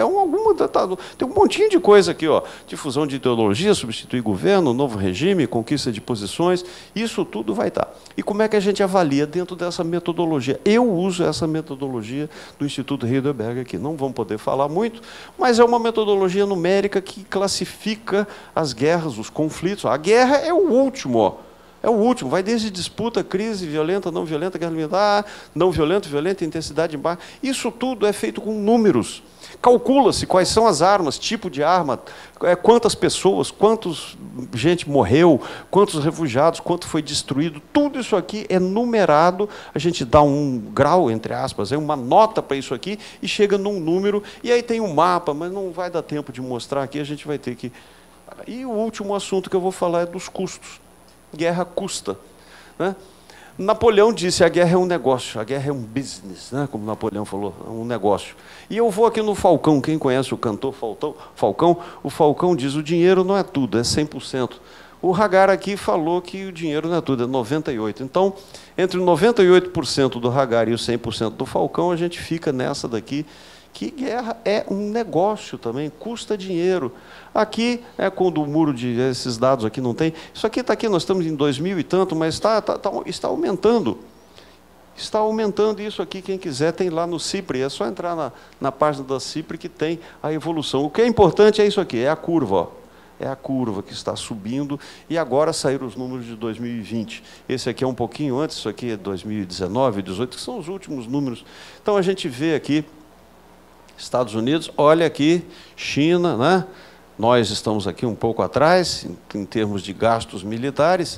tem um montinho de coisa aqui, ó. Difusão de ideologia, substituir governo, novo regime, conquista de posições, isso tudo vai estar. E como é que a gente avalia dentro dessa metodologia? Eu uso essa metodologia do Instituto Heidelberg aqui. Não vamos poder falar muito, mas é uma metodologia numérica que classifica as guerras, os conflitos. A guerra é o último, ó. É o último, vai desde disputa, crise, violenta, não violenta, guerra militar, não violenta, violenta, intensidade baixa. Isso tudo é feito com números. Calcula-se quais são as armas, tipo de arma, quantas pessoas, quantos gente morreu, quantos refugiados, quanto foi destruído. Tudo isso aqui é numerado, a gente dá um grau, entre aspas, uma nota para isso aqui e chega num número, e aí tem um mapa, mas não vai dar tempo de mostrar aqui, a gente vai ter que... E o último assunto que eu vou falar é dos custos. Guerra custa, né? Napoleão disse, a guerra é um negócio, a guerra é um business, né? Como Napoleão falou, é um negócio. E eu vou aqui no Falcão, quem conhece o cantor Falcão, o Falcão diz, o dinheiro não é tudo, é 100%. O Hagar aqui falou que o dinheiro não é tudo, é 98%. Então, entre o 98% do Hagar e o 100% do Falcão, a gente fica nessa daqui, que guerra é um negócio também, custa dinheiro. Aqui, quando o muro de... Esses dados aqui não tem... Isso aqui está aqui, nós estamos em 2000 e tanto, mas está aumentando. Está aumentando isso aqui, quem quiser tem lá no CIPRE, é só entrar na página da CIPRE que tem a evolução. O que é importante é isso aqui, é a curva, ó. É a curva que está subindo, e agora saíram os números de 2020. Esse aqui é um pouquinho antes, isso aqui é 2019, 2018, que são os últimos números. Então, a gente vê aqui, Estados Unidos, olha aqui, China, né? Nós estamos aqui um pouco atrás, em termos de gastos militares,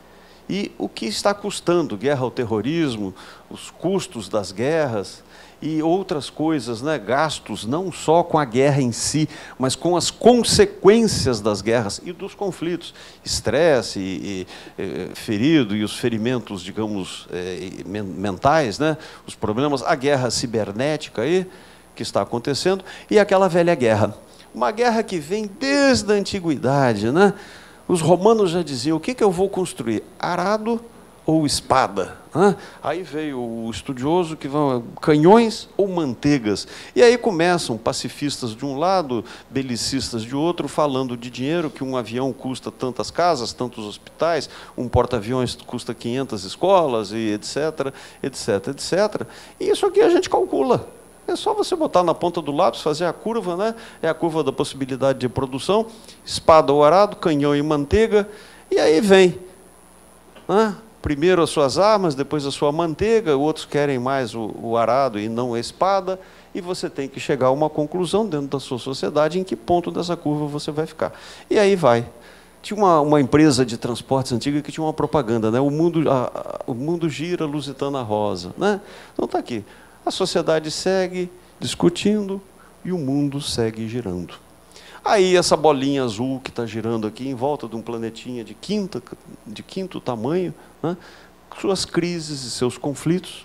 e o que está custando? Guerra ao terrorismo, os custos das guerras e outras coisas, né? Gastos não só com a guerra em si, mas com as consequências das guerras e dos conflitos. Estresse, ferido e os ferimentos, digamos, mentais, né? Os problemas, a guerra cibernética aí, que está acontecendo, e aquela velha guerra. Uma guerra que vem desde a antiguidade, né? Os romanos já diziam, o que eu vou construir? Arado ou espada? Aí veio o estudioso que vão canhões ou manteigas. E aí começam pacifistas de um lado, belicistas de outro, falando de dinheiro, que um avião custa tantas casas, tantos hospitais, um porta-aviões custa 500 escolas, e etc, etc, etc. E isso aqui a gente calcula. É só você botar na ponta do lápis, fazer a curva, né? É a curva da possibilidade de produção, espada ou arado, canhão e manteiga, e aí vem, né? Primeiro as suas armas, depois a sua manteiga, outros querem mais o arado e não a espada, e você tem que chegar a uma conclusão dentro da sua sociedade em que ponto dessa curva você vai ficar. E aí vai. Tinha uma empresa de transportes antiga que tinha uma propaganda, né? O mundo gira, Lusitana Rosa, né? Então está aqui. A sociedade segue discutindo e o mundo segue girando. Aí essa bolinha azul que está girando aqui em volta de um planetinha de quinto tamanho, né? Suas crises e seus conflitos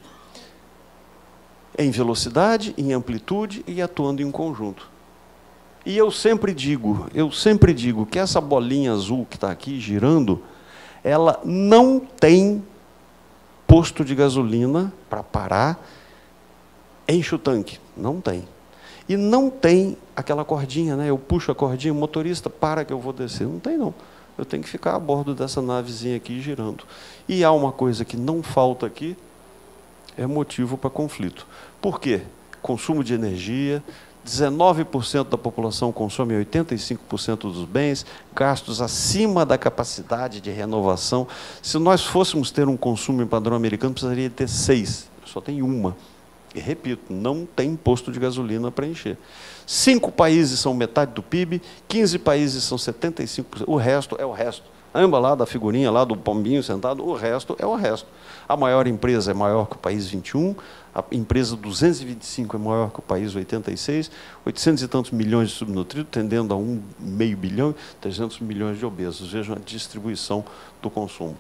em velocidade, em amplitude e atuando em conjunto. E eu sempre digo que essa bolinha azul que está aqui girando, ela não tem posto de gasolina para parar, enche o tanque, não tem. E não tem aquela cordinha, né? Eu puxo a cordinha, o motorista, para que eu vou descer. Não tem, não. Eu tenho que ficar a bordo dessa navezinha aqui girando. E há uma coisa que não falta aqui, é motivo para conflito. Por quê? Consumo de energia, 19% da população consome 85% dos bens, gastos acima da capacidade de renovação. Se nós fôssemos ter um consumo em padrão americano, precisaria ter 6, só tem uma. E repito, não tem posto de gasolina para encher. 5 países são metade do PIB, 15 países são 75%, o resto é o resto. Lembra lá da figurinha, lá do pombinho sentado? O resto é o resto. A maior empresa é maior que o país 21, a empresa 225 é maior que o país 86, 800 e tantos milhões de subnutridos, tendendo a 1,5 bilhão, 300 milhões de obesos. Vejam a distribuição do consumo.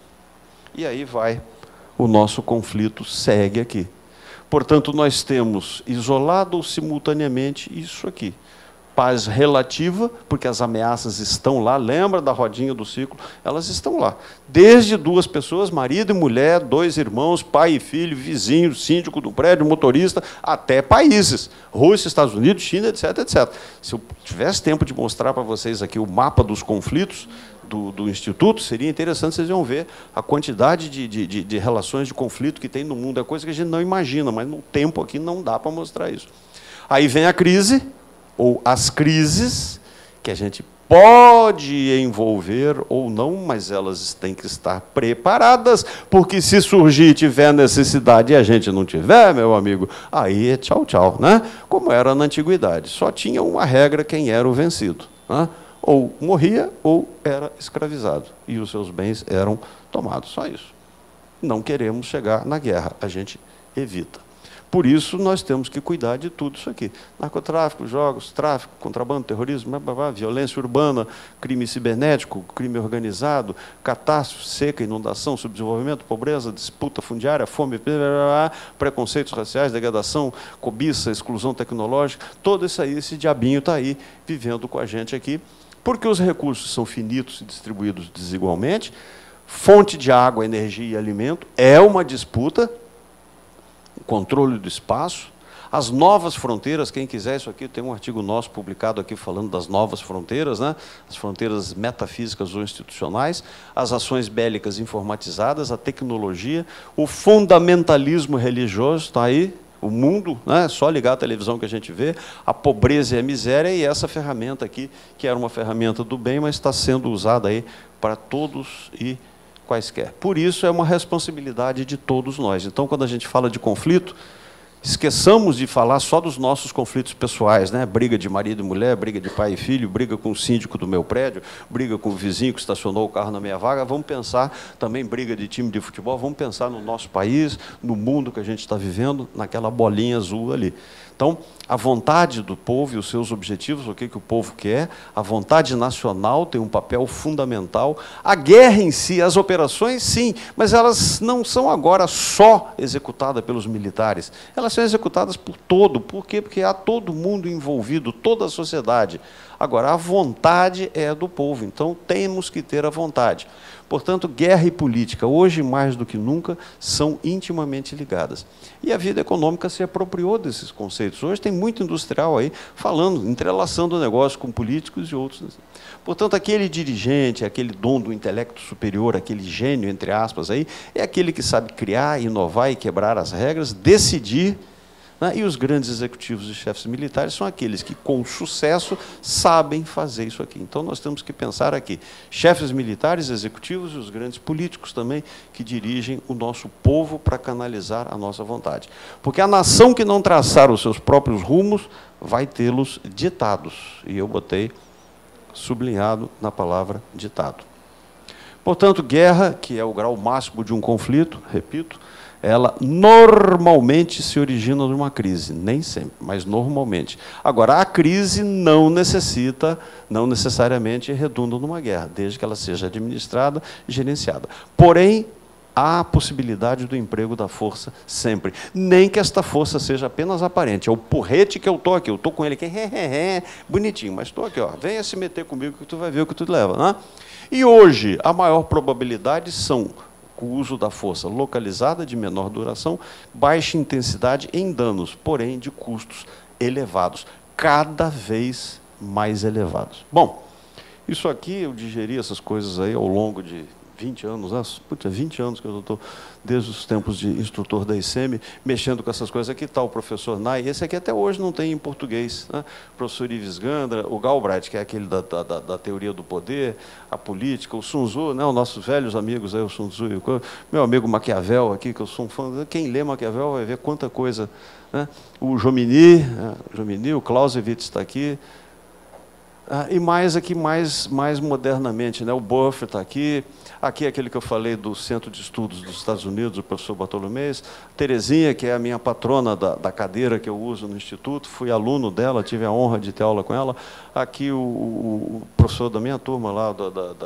E aí vai, o nosso conflito segue aqui. Portanto, nós temos isolado simultaneamente isso aqui. Paz relativa, porque as ameaças estão lá, lembra da rodinha do ciclo? Elas estão lá. Desde 2 pessoas, marido e mulher, 2 irmãos, pai e filho, vizinho, síndico do prédio, motorista, até países, Rússia, Estados Unidos, China, etc, etc. Se eu tivesse tempo de mostrar para vocês aqui o mapa dos conflitos do Instituto, seria interessante, vocês iam ver a quantidade de relações de conflito que tem no mundo. É coisa que a gente não imagina, mas no tempo aqui não dá para mostrar isso. Aí vem a crise, ou as crises, que a gente pode envolver ou não, mas elas têm que estar preparadas, porque se surgir e tiver necessidade e a gente não tiver, meu amigo, aí é tchau, tchau, né? Como era na antiguidade. Só tinha uma regra, quem era o vencido, né? Ou morria ou era escravizado, e os seus bens eram tomados, só isso. Não queremos chegar na guerra, a gente evita. Por isso, nós temos que cuidar de tudo isso aqui. Narcotráfico, jogos, tráfico, contrabando, terrorismo, violência urbana, crime cibernético, crime organizado, catástrofe, seca, inundação, subdesenvolvimento, pobreza, disputa fundiária, fome, preconceitos raciais, degradação, cobiça, exclusão tecnológica, todo isso aí, esse diabinho está aí, vivendo com a gente aqui, porque os recursos são finitos e distribuídos desigualmente, fonte de água, energia e alimento é uma disputa, o controle do espaço, as novas fronteiras, quem quiser isso aqui, tem um artigo nosso publicado aqui falando das novas fronteiras, né? As fronteiras metafísicas ou institucionais, as ações bélicas informatizadas, a tecnologia, o fundamentalismo religioso, está aí, o mundo, né? Só ligar a televisão que a gente vê, a pobreza e a miséria, e essa ferramenta aqui, que era uma ferramenta do bem, mas está sendo usada aí para todos e quaisquer. Por isso, é uma responsabilidade de todos nós. Então, quando a gente fala de conflito, esqueçamos de falar só dos nossos conflitos pessoais, né? Briga de marido e mulher, briga de pai e filho, briga com o síndico do meu prédio, briga com o vizinho que estacionou o carro na minha vaga. Vamos pensar também briga de time de futebol, vamos pensar no nosso país, no mundo que a gente está vivendo, naquela bolinha azul ali. Então, a vontade do povo e os seus objetivos, o que o povo quer, a vontade nacional tem um papel fundamental. A guerra em si, as operações, sim, mas elas não são agora só executadas pelos militares. Elas são executadas por todo. Por quê? Porque há todo mundo envolvido, toda a sociedade. Agora, a vontade é do povo, então temos que ter a vontade. Portanto, guerra e política, hoje mais do que nunca, são intimamente ligadas. E a vida econômica se apropriou desses conceitos. Hoje tem muito industrial aí falando, entrelaçando o negócio com políticos e outros. Portanto, aquele dirigente, aquele dom do intelecto superior, aquele gênio, entre aspas, aí, é aquele que sabe criar, inovar e quebrar as regras, decidir. E os grandes executivos e chefes militares são aqueles que, com sucesso, sabem fazer isso aqui. Então, nós temos que pensar aqui, chefes militares, executivos e os grandes políticos também, que dirigem o nosso povo para canalizar a nossa vontade. Porque a nação que não traçar os seus próprios rumos vai tê-los ditados. E eu botei sublinhado na palavra ditado. Portanto, guerra, que é o grau máximo de um conflito, repito, ela normalmente se origina de uma crise, nem sempre, mas normalmente. Agora, a crise não necessariamente redunda numa guerra, desde que ela seja administrada e gerenciada. Porém, há a possibilidade do emprego da força sempre. Nem que esta força seja apenas aparente. É o porrete que eu estou aqui, eu estou com ele aqui, bonitinho, mas estou aqui, ó, venha se meter comigo que tu vai ver o que tu leva. Né? E hoje, a maior probabilidade são o uso da força localizada, de menor duração, baixa intensidade em danos, porém de custos elevados, cada vez mais elevados. Bom, isso aqui eu digeri essas coisas aí ao longo de 20 anos, puta, 20 anos que eu estou, desde os tempos de instrutor da ICEM, mexendo com essas coisas. Aqui está o professor Nai, esse aqui até hoje não tem em português, né? O professor Ives Gandra, o Galbraith, que é aquele da teoria do poder, a política, o Sun Tzu, né? Os nossos velhos amigos, aí, o Sun Tzu, meu amigo Maquiavel aqui, que eu sou um fã, quem lê Maquiavel vai ver quanta coisa, né? O Jomini, né? O Clausewitz está aqui. E mais aqui, mais modernamente, né? O Buffer está aqui, aqui é aquele que eu falei do Centro de Estudos dos Estados Unidos, o professor Bartolomês, Terezinha, que é a minha patrona da cadeira que eu uso no Instituto, fui aluno dela, tive a honra de ter aula com ela, aqui o professor da minha turma lá,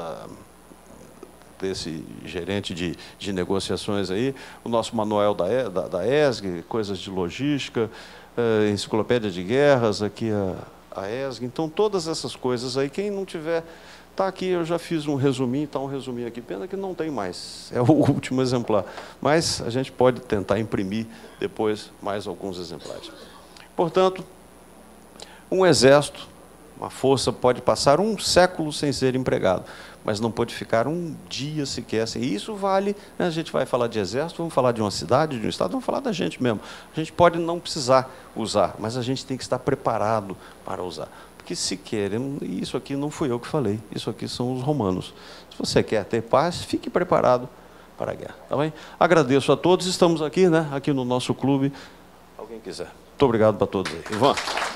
desse gerente de negociações aí, o nosso manual da ESG, coisas de logística, enciclopédia de guerras, aqui a ESG. Então, todas essas coisas aí, quem não tiver, está aqui, eu já fiz um resuminho, está um resuminho aqui, pena que não tem mais, é o último exemplar, mas a gente pode tentar imprimir depois mais alguns exemplares. Portanto, um exército, uma força pode passar um século sem ser empregado, mas não pode ficar um dia sequer sem. Isso vale, né? A gente vai falar de exército, vamos falar de uma cidade, de um estado, vamos falar da gente mesmo. A gente pode não precisar usar, mas a gente tem que estar preparado para usar. Porque se querem, isso aqui não fui eu que falei, isso aqui são os romanos. Se você quer ter paz, fique preparado para a guerra. Tá bem? Agradeço a todos, estamos aqui, né? Aqui no nosso clube. Alguém quiser. Muito obrigado para todos aí. Ivan.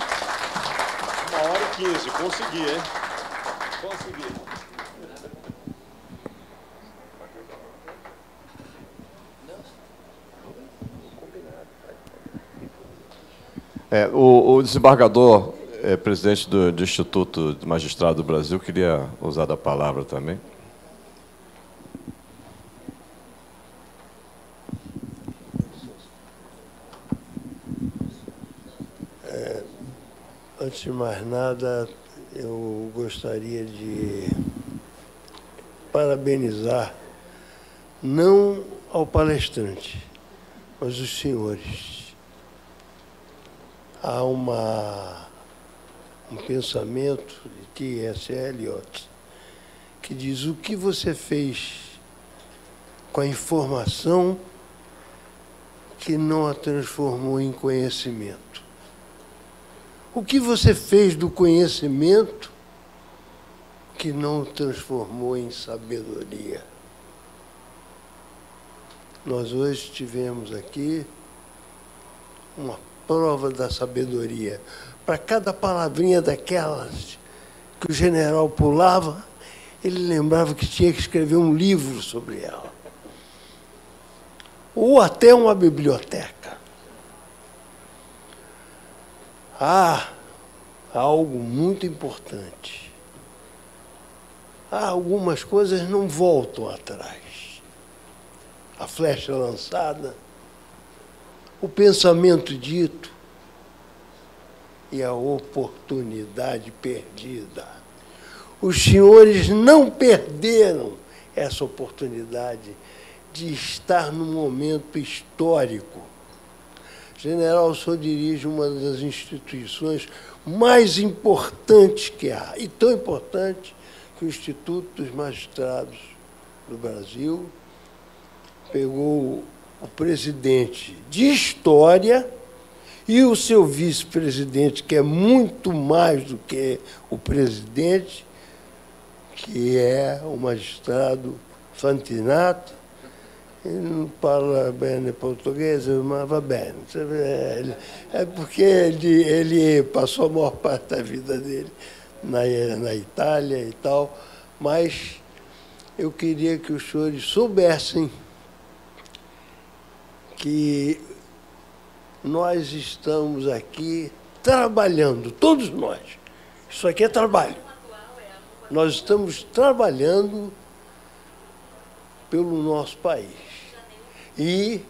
1h15, consegui, hein? Consegui. O desembargador, presidente do Instituto de Magistrado do Brasil, queria usar da palavra também. Antes de mais nada, eu gostaria de parabenizar, não ao palestrante, mas os senhores. Há um pensamento de T.S. Eliot que diz: o que você fez com a informação que não a transformou em conhecimento? O que você fez do conhecimento que não o transformou em sabedoria? Nós hoje tivemos aqui uma prova da sabedoria. Para cada palavrinha daquelas que o general pulava, ele lembrava que tinha que escrever um livro sobre ela. Ou até uma biblioteca. Há algo muito importante. Há algumas coisas que não voltam atrás. A flecha lançada, o pensamento dito e a oportunidade perdida. Os senhores não perderam essa oportunidade de estar num momento histórico. General, o senhor dirige uma das instituições mais importantes que há, e tão importante que o Instituto dos Magistrados do Brasil pegou o presidente de História e o seu vice-presidente, que é muito mais do que o presidente, que é o magistrado Fantinato. Ele não fala bem português, mas va bene. É porque ele passou a maior parte da vida dele na Itália e tal, mas eu queria que os senhores soubessem que nós estamos aqui trabalhando, todos nós. Isso aqui é trabalho. Nós estamos trabalhando pelo nosso país. E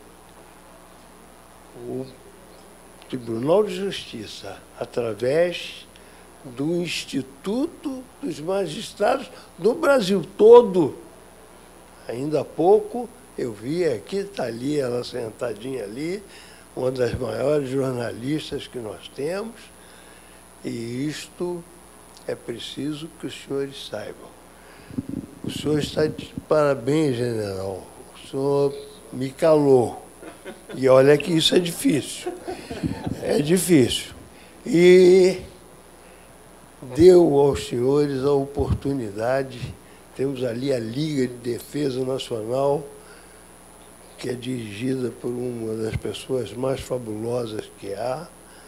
o Tribunal de Justiça, através do Instituto dos Magistrados do Brasil todo, ainda há pouco eu vi aqui, está ali, ela sentadinha ali, uma das maiores jornalistas que nós temos, e isto é preciso que os senhores saibam. O senhor está de parabéns, general. O senhor me calou. E olha que isso é difícil. É difícil. E deu aos senhores a oportunidade. Temos ali a Liga de Defesa Nacional, que é dirigida por uma das pessoas mais fabulosas que há.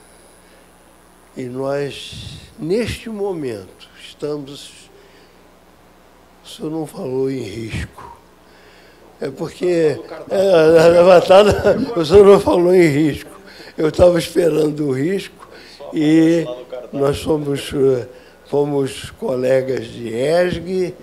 E nós, neste momento, estamos... O senhor não falou em risco. É porque... o senhor não falou em risco. Eu estava esperando o risco e nós fomos colegas de ESG.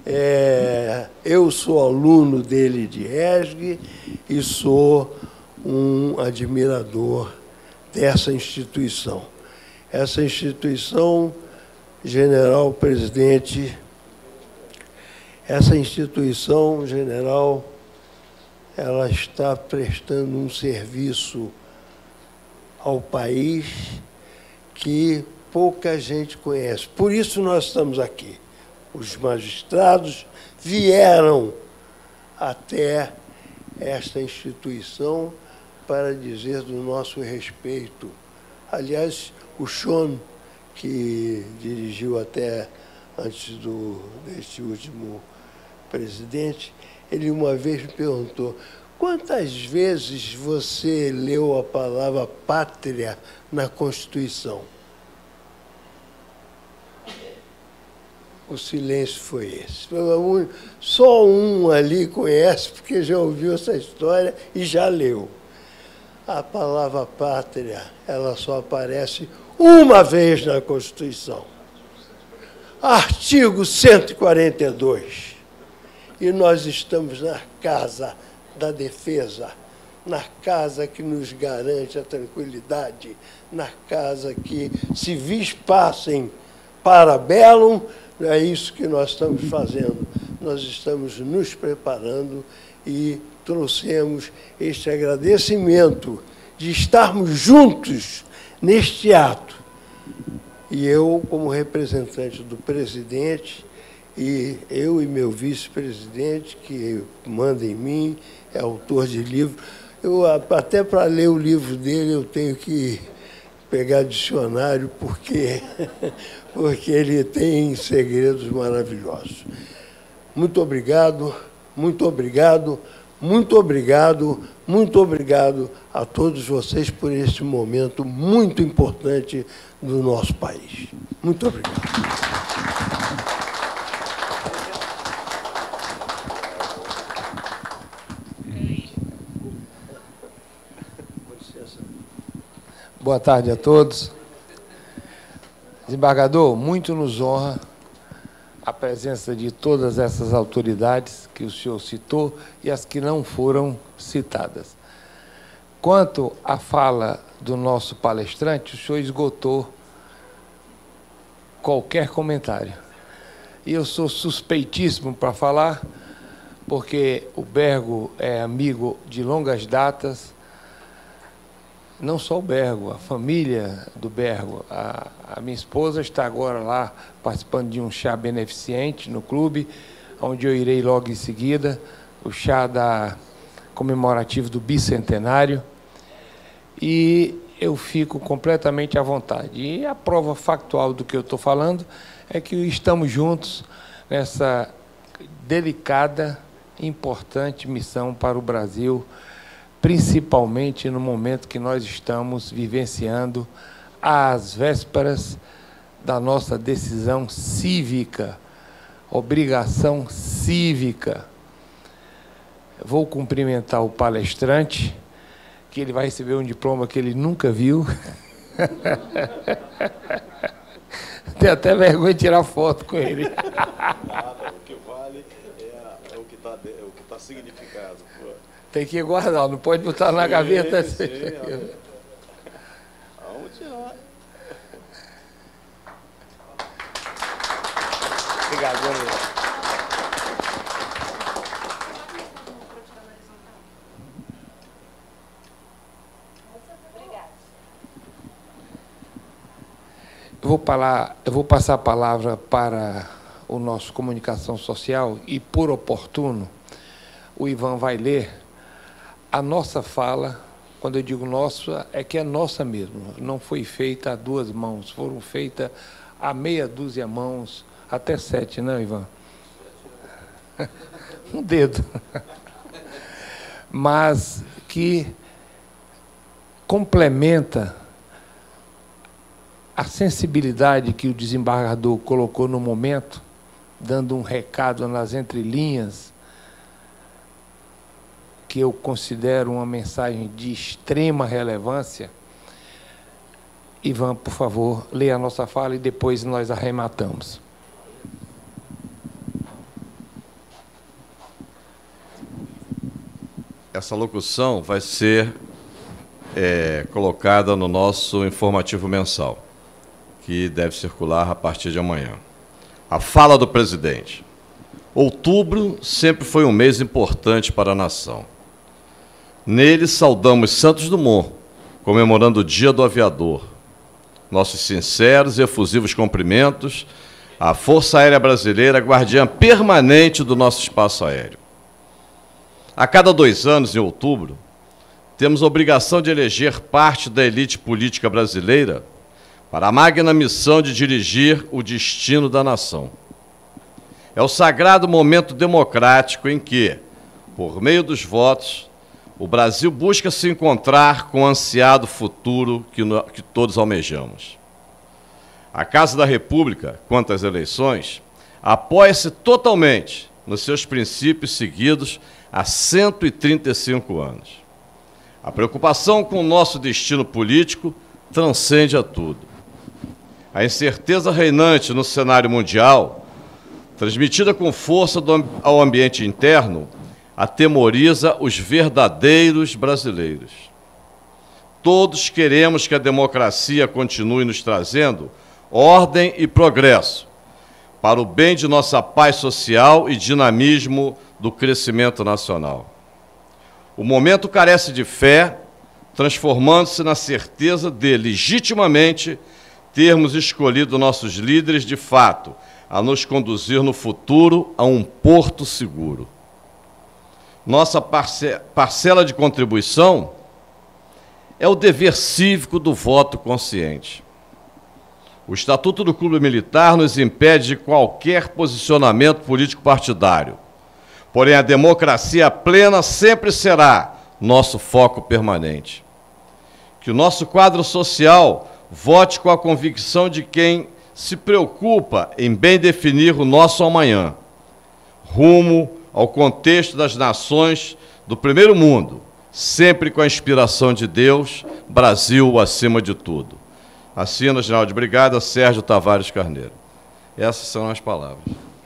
Eu sou aluno dele de ESG e sou um admirador dessa instituição. Essa instituição, general presidente, essa instituição, general, ela está prestando um serviço ao país que pouca gente conhece. Por isso nós estamos aqui. Os magistrados vieram até esta instituição para dizer do nosso respeito. Aliás, o Sean, que dirigiu até antes deste último presidente, ele uma vez me perguntou: quantas vezes você leu a palavra pátria na Constituição? O silêncio foi esse. Só um ali conhece, porque já ouviu essa história e já leu. A palavra pátria, ela só aparece uma vez na Constituição. Artigo 142. E nós estamos na casa da defesa, na casa que nos garante a tranquilidade, na casa que civis passem para bellum. É isso que nós estamos fazendo. Nós estamos nos preparando e trouxemos este agradecimento de estarmos juntos neste ato. E eu, como representante do presidente, e eu e meu vice-presidente, que manda em mim, é autor de livro, até para ler o livro dele eu tenho que pegar dicionário, porque ele tem segredos maravilhosos. Muito obrigado, muito obrigado, muito obrigado, muito obrigado a todos vocês por este momento muito importante do nosso país. Muito obrigado. Boa tarde a todos. Desembargador, muito nos honra a presença de todas essas autoridades que o senhor citou e as que não foram citadas. Quanto à fala do nosso palestrante, o senhor esgotou qualquer comentário. E eu sou suspeitíssimo para falar, porque o Bergo é amigo de longas datas. Não só o Bergo, a família do Bergo. A minha esposa está agora lá participando de um chá beneficente no clube, onde eu irei logo em seguida, o chá comemorativo do bicentenário. E eu fico completamente à vontade. E a prova factual do que eu estou falando é que estamos juntos nessa delicada, importante missão para o Brasil, principalmente no momento que nós estamos vivenciando às vésperas da nossa decisão cívica, obrigação cívica. Vou cumprimentar o palestrante, que ele vai receber um diploma que ele nunca viu. Tenho até vergonha de tirar foto com ele. Nada, o que vale é o que está significado. Tem que guardar, não pode botar na gaveta. Sim, vamos tirar. Obrigado, Daniel. Eu vou passar a palavra para o nosso Comunicação Social, e por oportuno, o Ivan vai ler a nossa fala. Quando eu digo nossa, é que é nossa mesmo. Não foi feita a duas mãos, foram feitas a meia dúzia mãos, até 7, não, Ivan? Um dedo. Mas que complementa a sensibilidade que o desembargador colocou no momento, dando um recado nas entrelinhas, que eu considero uma mensagem de extrema relevância. Ivan, por favor, leia a nossa fala e depois nós arrematamos. Essa locução vai ser colocada no nosso informativo mensal, que deve circular a partir de amanhã. A fala do presidente. Outubro sempre foi um mês importante para a nação. Nele saudamos Santos Dumont, comemorando o Dia do Aviador. Nossos sinceros e efusivos cumprimentos à Força Aérea Brasileira, guardiã permanente do nosso espaço aéreo. A cada 2 anos, em outubro, temos a obrigação de eleger parte da elite política brasileira para a magna missão de dirigir o destino da nação. É o sagrado momento democrático em que, por meio dos votos, o Brasil busca se encontrar com o ansiado futuro que todos almejamos. A Casa da República, quanto às eleições, apoia-se totalmente nos seus princípios seguidos há 135 anos. A preocupação com o nosso destino político transcende a tudo. A incerteza reinante no cenário mundial, transmitida com força ao ambiente interno, atemoriza os verdadeiros brasileiros. Todos queremos que a democracia continue nos trazendo ordem e progresso, para o bem de nossa paz social e dinamismo do crescimento nacional. O momento carece de fé, transformando-se na certeza de, legitimamente, termos escolhido nossos líderes de fato a nos conduzir no futuro a um porto seguro. Nossa parcela de contribuição é o dever cívico do voto consciente. O Estatuto do Clube Militar nos impede de qualquer posicionamento político partidário. Porém, a democracia plena sempre será nosso foco permanente. Que o nosso quadro social vote com a convicção de quem se preocupa em bem definir o nosso amanhã, rumo ao contexto das nações do primeiro mundo, sempre com a inspiração de Deus, Brasil acima de tudo. Assina, General de Brigada Sérgio Tavares Carneiro. Essas são as palavras.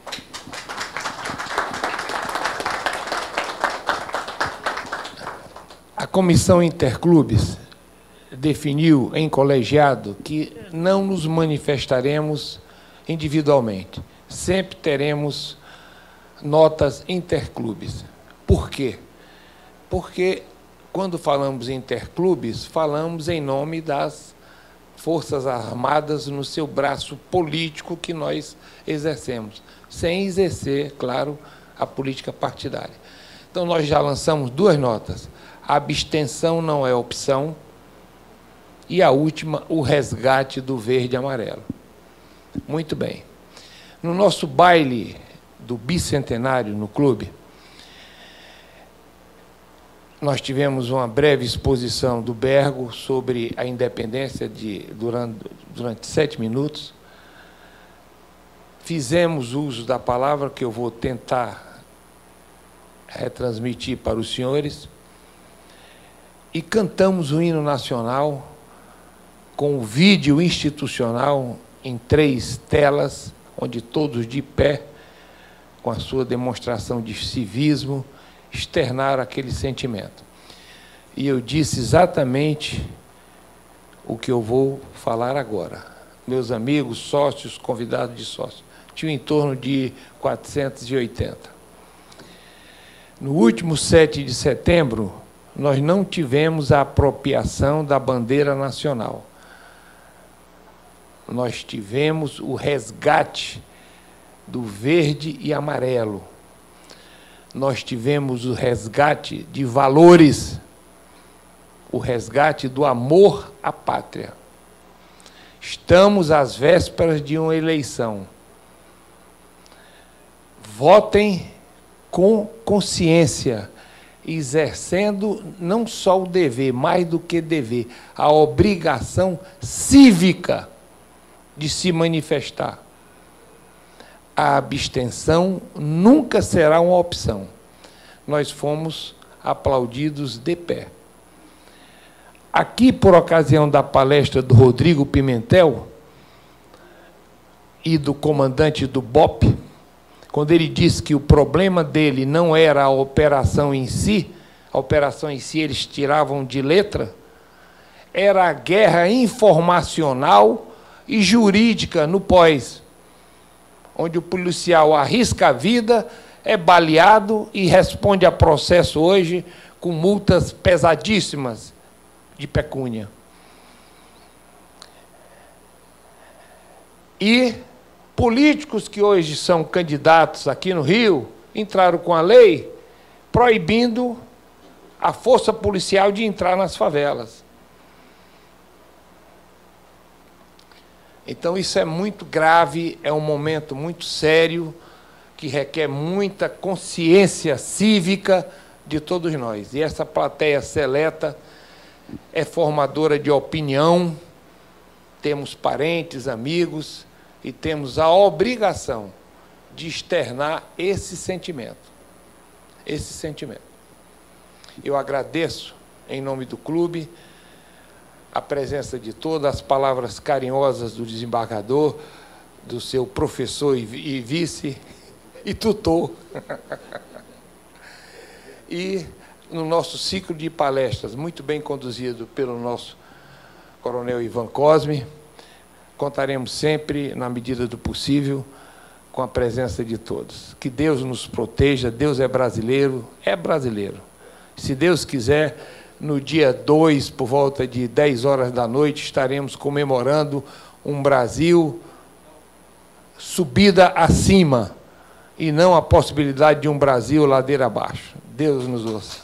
A Comissão Interclubes definiu em colegiado que não nos manifestaremos individualmente. Sempre teremos notas interclubes. Por quê? Porque, quando falamos em interclubes, falamos em nome das Forças Armadas no seu braço político que nós exercemos, sem exercer, claro, a política partidária. Então, nós já lançamos 2 notas. A abstenção não é opção. E a última, o resgate do verde e amarelo. Muito bem. No nosso baile do bicentenário no clube, nós tivemos uma breve exposição do Bergo sobre a independência durante 7 minutos. Fizemos uso da palavra que eu vou tentar retransmitir para os senhores e cantamos o hino nacional com o vídeo institucional em 3 telas, onde todos de pé, com a sua demonstração de civismo, externaram aquele sentimento. E eu disse exatamente o que eu vou falar agora. Meus amigos, sócios, convidados de sócios, tinham em torno de 480. No último 7 de setembro, nós não tivemos a apropriação da bandeira nacional. Nós tivemos o resgate do verde e amarelo. Nós tivemos o resgate de valores, o resgate do amor à pátria. Estamos às vésperas de uma eleição. Votem com consciência, exercendo não só o dever, mais do que dever, a obrigação cívica de se manifestar. A abstenção nunca será uma opção. Nós fomos aplaudidos de pé. Aqui, por ocasião da palestra do Rodrigo Pimentel e do comandante do BOPE, quando ele disse que o problema dele não era a operação em si eles tiravam de letra, era a guerra informacional e jurídica no pós, onde o policial arrisca a vida, é baleado e responde a processo hoje com multas pesadíssimas de pecúnia. E políticos que hoje são candidatos aqui no Rio entraram com a lei proibindo a força policial de entrar nas favelas. Então, isso é muito grave, é um momento muito sério, que requer muita consciência cívica de todos nós. E essa plateia seleta é formadora de opinião, temos parentes, amigos, e temos a obrigação de externar esse sentimento. Esse sentimento. Eu agradeço, em nome do clube, a presença de todas as palavras carinhosas do desembargador, do seu professor e vice e tutor. E no nosso ciclo de palestras, muito bem conduzido pelo nosso coronel Ivan Cosme, contaremos sempre, na medida do possível, com a presença de todos. Que Deus nos proteja, Deus é brasileiro, é brasileiro. Se Deus quiser, no dia 2, por volta de 10 horas da noite, estaremos comemorando um Brasil subida acima, e não a possibilidade de um Brasil ladeira abaixo. Deus nos ouça.